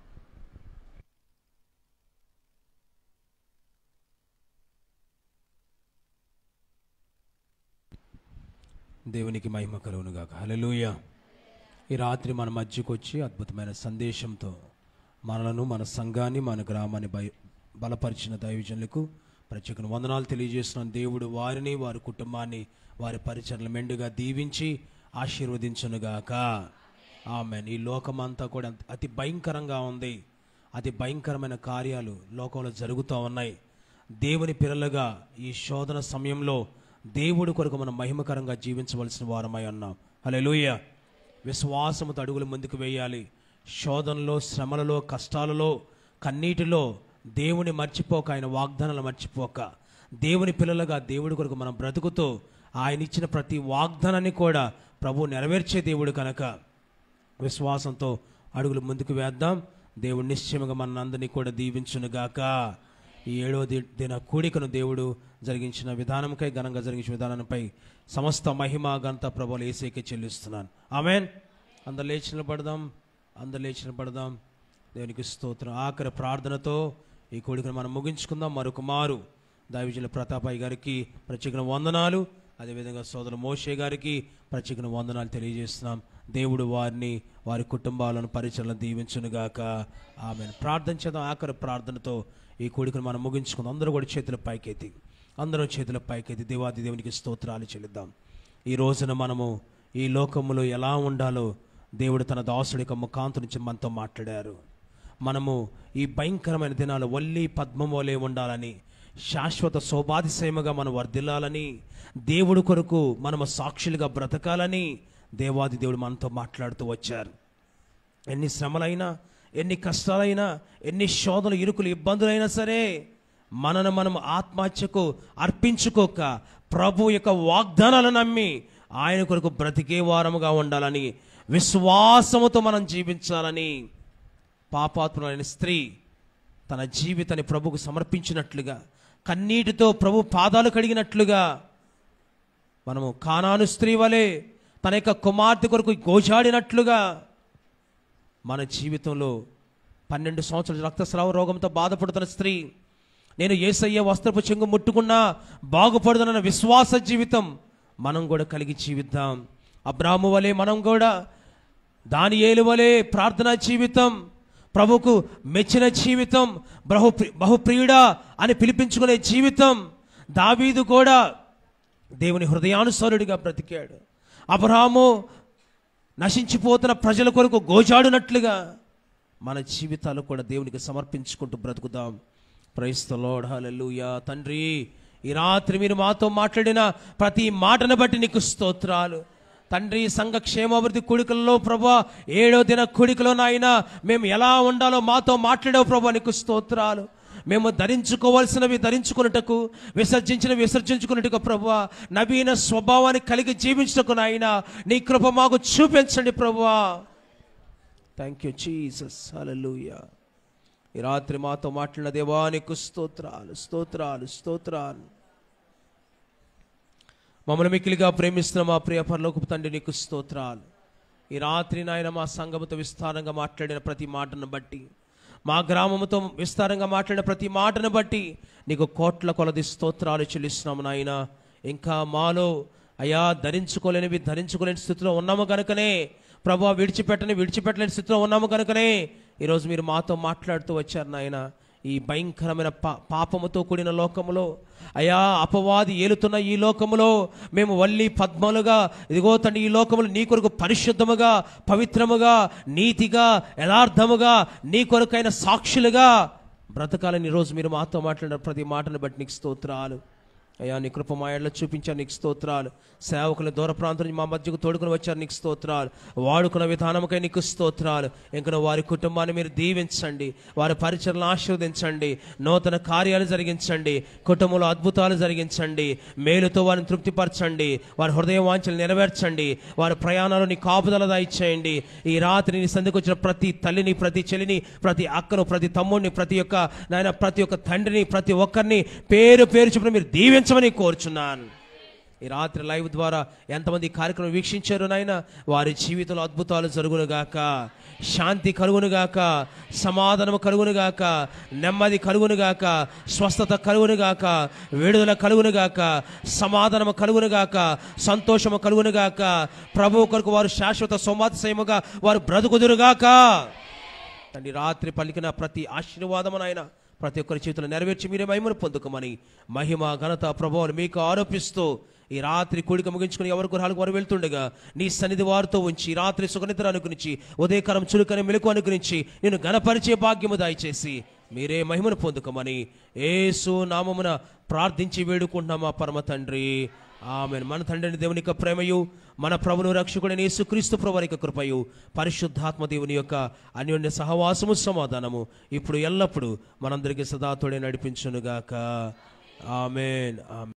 Speaker 2: దేవునికి మహిమ కలుగునుగాక. హల్లెలూయా. ఈ రాత్రి మన మధ్యకు వచ్చి అద్భుతమైన సందేశంతో మనలను, మన సంఘాన్ని, మన గ్రామాన్ని బయ బలపరిచిన దైవజనులకు ప్రత్యేక వందనాలు తెలియజేస్తున్నాను. దేవుడు వారిని, వారి కుటుంబాన్ని, వారి పరిచర్లు మెండుగా దీవించి ఆశీర్వదించునుగాక. ఆమేన్. ఈ లోకమంతా కూడా అతి భయంకరంగా ఉంది. అతి భయంకరమైన కార్యాలు లోకంలో జరుగుతూ ఉన్నాయి. దేవుని పిల్లలుగా ఈ శోధన సమయంలో దేవుడి కొరకు మనం మహిమకరంగా జీవించవలసిన వారమై ఉన్నాం. హల్లెలూయా. విశ్వాసముతో అడుగులు ముందుకు వేయాలి. శోధనలో, శ్రమలలో, కష్టాలలో, కన్నీటిలో దేవుని మర్చిపోక, ఆయన వాగ్దానాలు మర్చిపోక, దేవుని పిల్లలుగా దేవుడి కొరకు మనం బ్రతుకుతూ ఆయన ఇచ్చిన ప్రతి వాగ్దానాన్ని కూడా ప్రభు నెరవేర్చే దేవుడు కనుక విశ్వాసంతో అడుగులు ముందుకు వేద్దాం. దేవుడు నిశ్చయముగా మనందరినీ కూడా దీవించునుగాక. ఈ ఏడవ దిన కూడికను దేవుడు జరిగించిన విధానంకై, ఘనంగా జరిగించిన విధానంపై సమస్త మహిమ ఘనత ప్రభువులు యేసుకే చెల్లిస్తున్నాను. ఆమేన్. అందరు లేచి నిలబడదాం. అందరు లేచి నిలబడదాం. దేవునికి స్తోత్రం. ఆఖరి ప్రార్థనతో ఈ కూడికను మనం ముగించుకుందాం. మరొక మారు దైవజనుల ప్రతాపయ్య గారికి ప్రత్యేక వందనాలు, అదేవిధంగా సోదరు మోషే గారికి ప్రత్యేక వందనాలు తెలియజేస్తున్నాం. దేవుడు వారిని, వారి కుటుంబాలను, పరిచయాలను దీవించునుగాక. ఆమేన్. ప్రార్థన చేద్దాం. ఆఖరి ప్రార్థనతో ఈ కూడికను మనం ముగించుకుందాం. అందరూ కూడా చేతుల పైకెత్తి, అందరూ చేతుల పైకెత్తి దేవాది దేవునికి స్తోత్రాలు చెల్లిద్దాం. ఈ రోజున మనము ఈ లోకములో ఎలా ఉండాలో దేవుడు తన దాసుడి యొక్క ముఖాంతం నుంచి మనతో మాట్లాడారు. మనము ఈ భయంకరమైన దినాలు వల్లి పద్మమోలే ఉండాలని, శాశ్వత శోభాతిశయముగా మనం వర్ధిల్లాలని, దేవుడి కొరకు మనము సాక్షులుగా బ్రతకాలని దేవాది దేవుడు మనతో మాట్లాడుతూ వచ్చారు. ఎన్ని శ్రమలైనా, ఎన్ని కష్టాలైనా, ఎన్ని శోధనలు, ఇరుకులు, ఇబ్బందులైనా సరే మనను మనం ఆత్మహత్యకు అర్పించుకోక ప్రభు యొక్క వాగ్దానాలను నమ్మి ఆయన కొరకు బ్రతికే వారముగా ఉండాలని, విశ్వాసముతో మనం జీవించాలని, పాపాత్ములైన స్త్రీ తన జీవితాన్ని ప్రభుకు సమర్పించినట్లుగా, కన్నీటితో ప్రభు పాదాలు కడిగినట్లుగా మనము కానాను స్త్రీ వలె తన యొక్క కుమార్తె కొరకు గోజాడినట్లుగా మన జీవితంలో పన్నెండు సంవత్సరాల రక్తస్రావ రోగంతో బాధపడుతున్న స్త్రీ, నేను యేసయ్య వస్త్రపు చెంగు ముట్టుకున్నా బాగుపడుతున్న విశ్వాస జీవితం మనం కూడా కలిగి జీవిద్దాం. అబ్రాహాము వలె మనం కూడా, దానియేలు వలె ప్రార్థనా జీవితం, ప్రభుకు మెచ్చిన జీవితం, బహు బహుప్రియుడా అని పిలిపించుకునే జీవితం. దావీదు కూడా దేవుని హృదయానుసారుడిగా బ్రతికాడు. అబ్రాహాము నశించిపోతున్న ప్రజల కొరకు గోజాడునట్లుగా మన జీవితాలు కూడా దేవునికి సమర్పించుకుంటూ బ్రతుకుదాం. Praise the Lord, hallelujah. తండ్రి, ఈ రాత్రి మీరు మాతో మాట్లాడిన ప్రతి మాటను బట్టి నీకు స్తోత్రాలు తండ్రి. సంఘ క్షేమాభివృద్ధి కూడికల్లో ప్రభా, ఏడో దిన కూడికలో నాయన మేము ఎలా ఉండాలో మాతో మాట్లాడావు ప్రభా, నీకు స్తోత్రాలు. మేము ధరించుకోవాల్సినవి ధరించుకున్నటకు, విసర్జించినవి విసర్జించుకున్నట్టుగా ప్రభువా, నవీన స్వభావాన్ని కలిగి జీవించటకు నాయన నీ కృప మాకు చూపించండి ప్రభువా. Thank you Jesus, hallelujah. ఈ రాత్రి మాతో మాట్లాడిన దేవా నీకు స్తోత్రాలు స్తోత్రాలు స్తోత్రాలు. మమ్మల్ని మిక్కిలిగా ప్రేమిస్తున్న మా ప్రియ పరలోకపు తండ్రి నీకు స్తోత్రాలు. ఈ రాత్రి నాయన మా సంఘముతో విస్తారంగా మాట్లాడిన ప్రతి మాటను బట్టి, మా గ్రామముతో విస్తారంగా మాట్లాడిన ప్రతి మాటను బట్టి నీకు కోట్ల కొలది స్తోత్రాలు చెల్లిస్తున్నాము నాయన. ఇంకా మాలో అయా ధరించుకోలేనివి ధరించుకోలేని స్థితిలో ఉన్నాము కనుకనే ప్రభువా, విడిచిపెట్టని విడిచిపెట్టలేని స్థితిలో ఉన్నాము కనుకనే ఈరోజు మీరు మాతో మాట్లాడుతూ వచ్చారు నాయన. ఈ భయంకరమైన పా పాపముతో కూడిన లోకములో అయా, అపవాది ఏలుతున్న ఈ లోకములో మేము వల్లి పద్మలుగా ఇదిగో తండ్రి ఈ లోకములు నీ కొరకు పరిశుద్ధముగా, పవిత్రముగా, నీతిగా, యథార్థముగా నీ కొరకైన సాక్షులుగా బ్రతకాలని ఈరోజు మీరు మాతో మాట్లాడిన ప్రతి మాటను బట్టి నీకు స్తోత్రాలు అయ్యా. నీ కృప మా ఏళ్ళ చూపించారు, నీకు స్తోత్రాలు. సేవకుల దూర ప్రాంతం నుంచి మా మధ్యకు తోడుకుని వచ్చారు, నీకు స్తోత్రాలు. వాడుకున్న విధానముకై నీకు స్తోత్రాలు. ఇంకా వారి కుటుంబాన్ని మీరు దీవించండి, వారి పరిచర్లను ఆశీర్వదించండి, నూతన కార్యాలు జరిగించండి, కుటుంబంలో అద్భుతాలు జరిగించండి, మేలుతో వారిని తృప్తిపరచండి, వారి హృదయ వాంఛలు నెరవేర్చండి, వారి ప్రయాణాలు నీ కాపుదల దయచేయండి. ఈ రాత్రి నీ సందుకు వచ్చిన ప్రతి తల్లిని, ప్రతి చెల్లిని, ప్రతి అక్కను, ప్రతి తమ్ముడిని, ప్రతి ఒక్క నాయన ప్రతి ఒక్క తండ్రిని, ప్రతి ఒక్కరిని పేరు పేరు చొప్పున మీరు దీవించమని కోరుచున్నాను. ఈ రాత్రి లైవ్ ద్వారా ఎంతమంది కార్యక్రమం వీక్షించారు నాయన, వారి జీవితంలో అద్భుతాలు జరుగునుగాక, శాంతి కలుగునుగాక, సమాధానము కలుగునుగాక, నెమ్మది కలుగునుగాక, స్వస్థత కలుగునుగాక, విడుదల కలుగునుగాక, సమాధానము కలుగునుగాక, సంతోషము కలుగునుగాక. ప్రభువు కొరకు వారు శాశ్వత సౌమాతిశయముగా వారు బ్రతుకుదురుగాక. తండ్రి, రాత్రి పలికిన ప్రతి ఆశీర్వాదము నాయన ప్రతి ఒక్కరి చేతులు నెరవేర్చి మీరే మహిమను పొందుకోమని, మహిమ ఘనత ప్రభావాలు మీకు ఆరోపిస్తూ ఈ రాత్రి కూడిక ముగించుకుని ఎవరి గృహాలకు వారు వెళ్తుండగా నీ సన్నిధి వారితో ఉంచి రాత్రి సుఖనిద్ర అనుకునించి ఉదయకాలం చురుకని మెలకు అనుకునించి నేను ఘనపరిచే భాగ్యము దయచేసి మీరే మహిమను పొందుకోమని యేసు నామమున ప్రార్థించి వేడుకుంటున్నామా పరమ తండ్రి, ఆమేన్. మన తండ్రిని దేవుని యొక్క ప్రేమయు, మన ప్రభును రక్షకుడైన యేసుక్రీస్తు ప్రభువారి యొక్క కృపయు, పరిశుద్ధాత్మ దేవుని యొక్క అన్యోన్య సహవాసము, సమాధానము ఇప్పుడు ఎల్లప్పుడూ మనందరికీ సదా తోడే నడిపించునుగాక. ఆమేన్, ఆమేన్.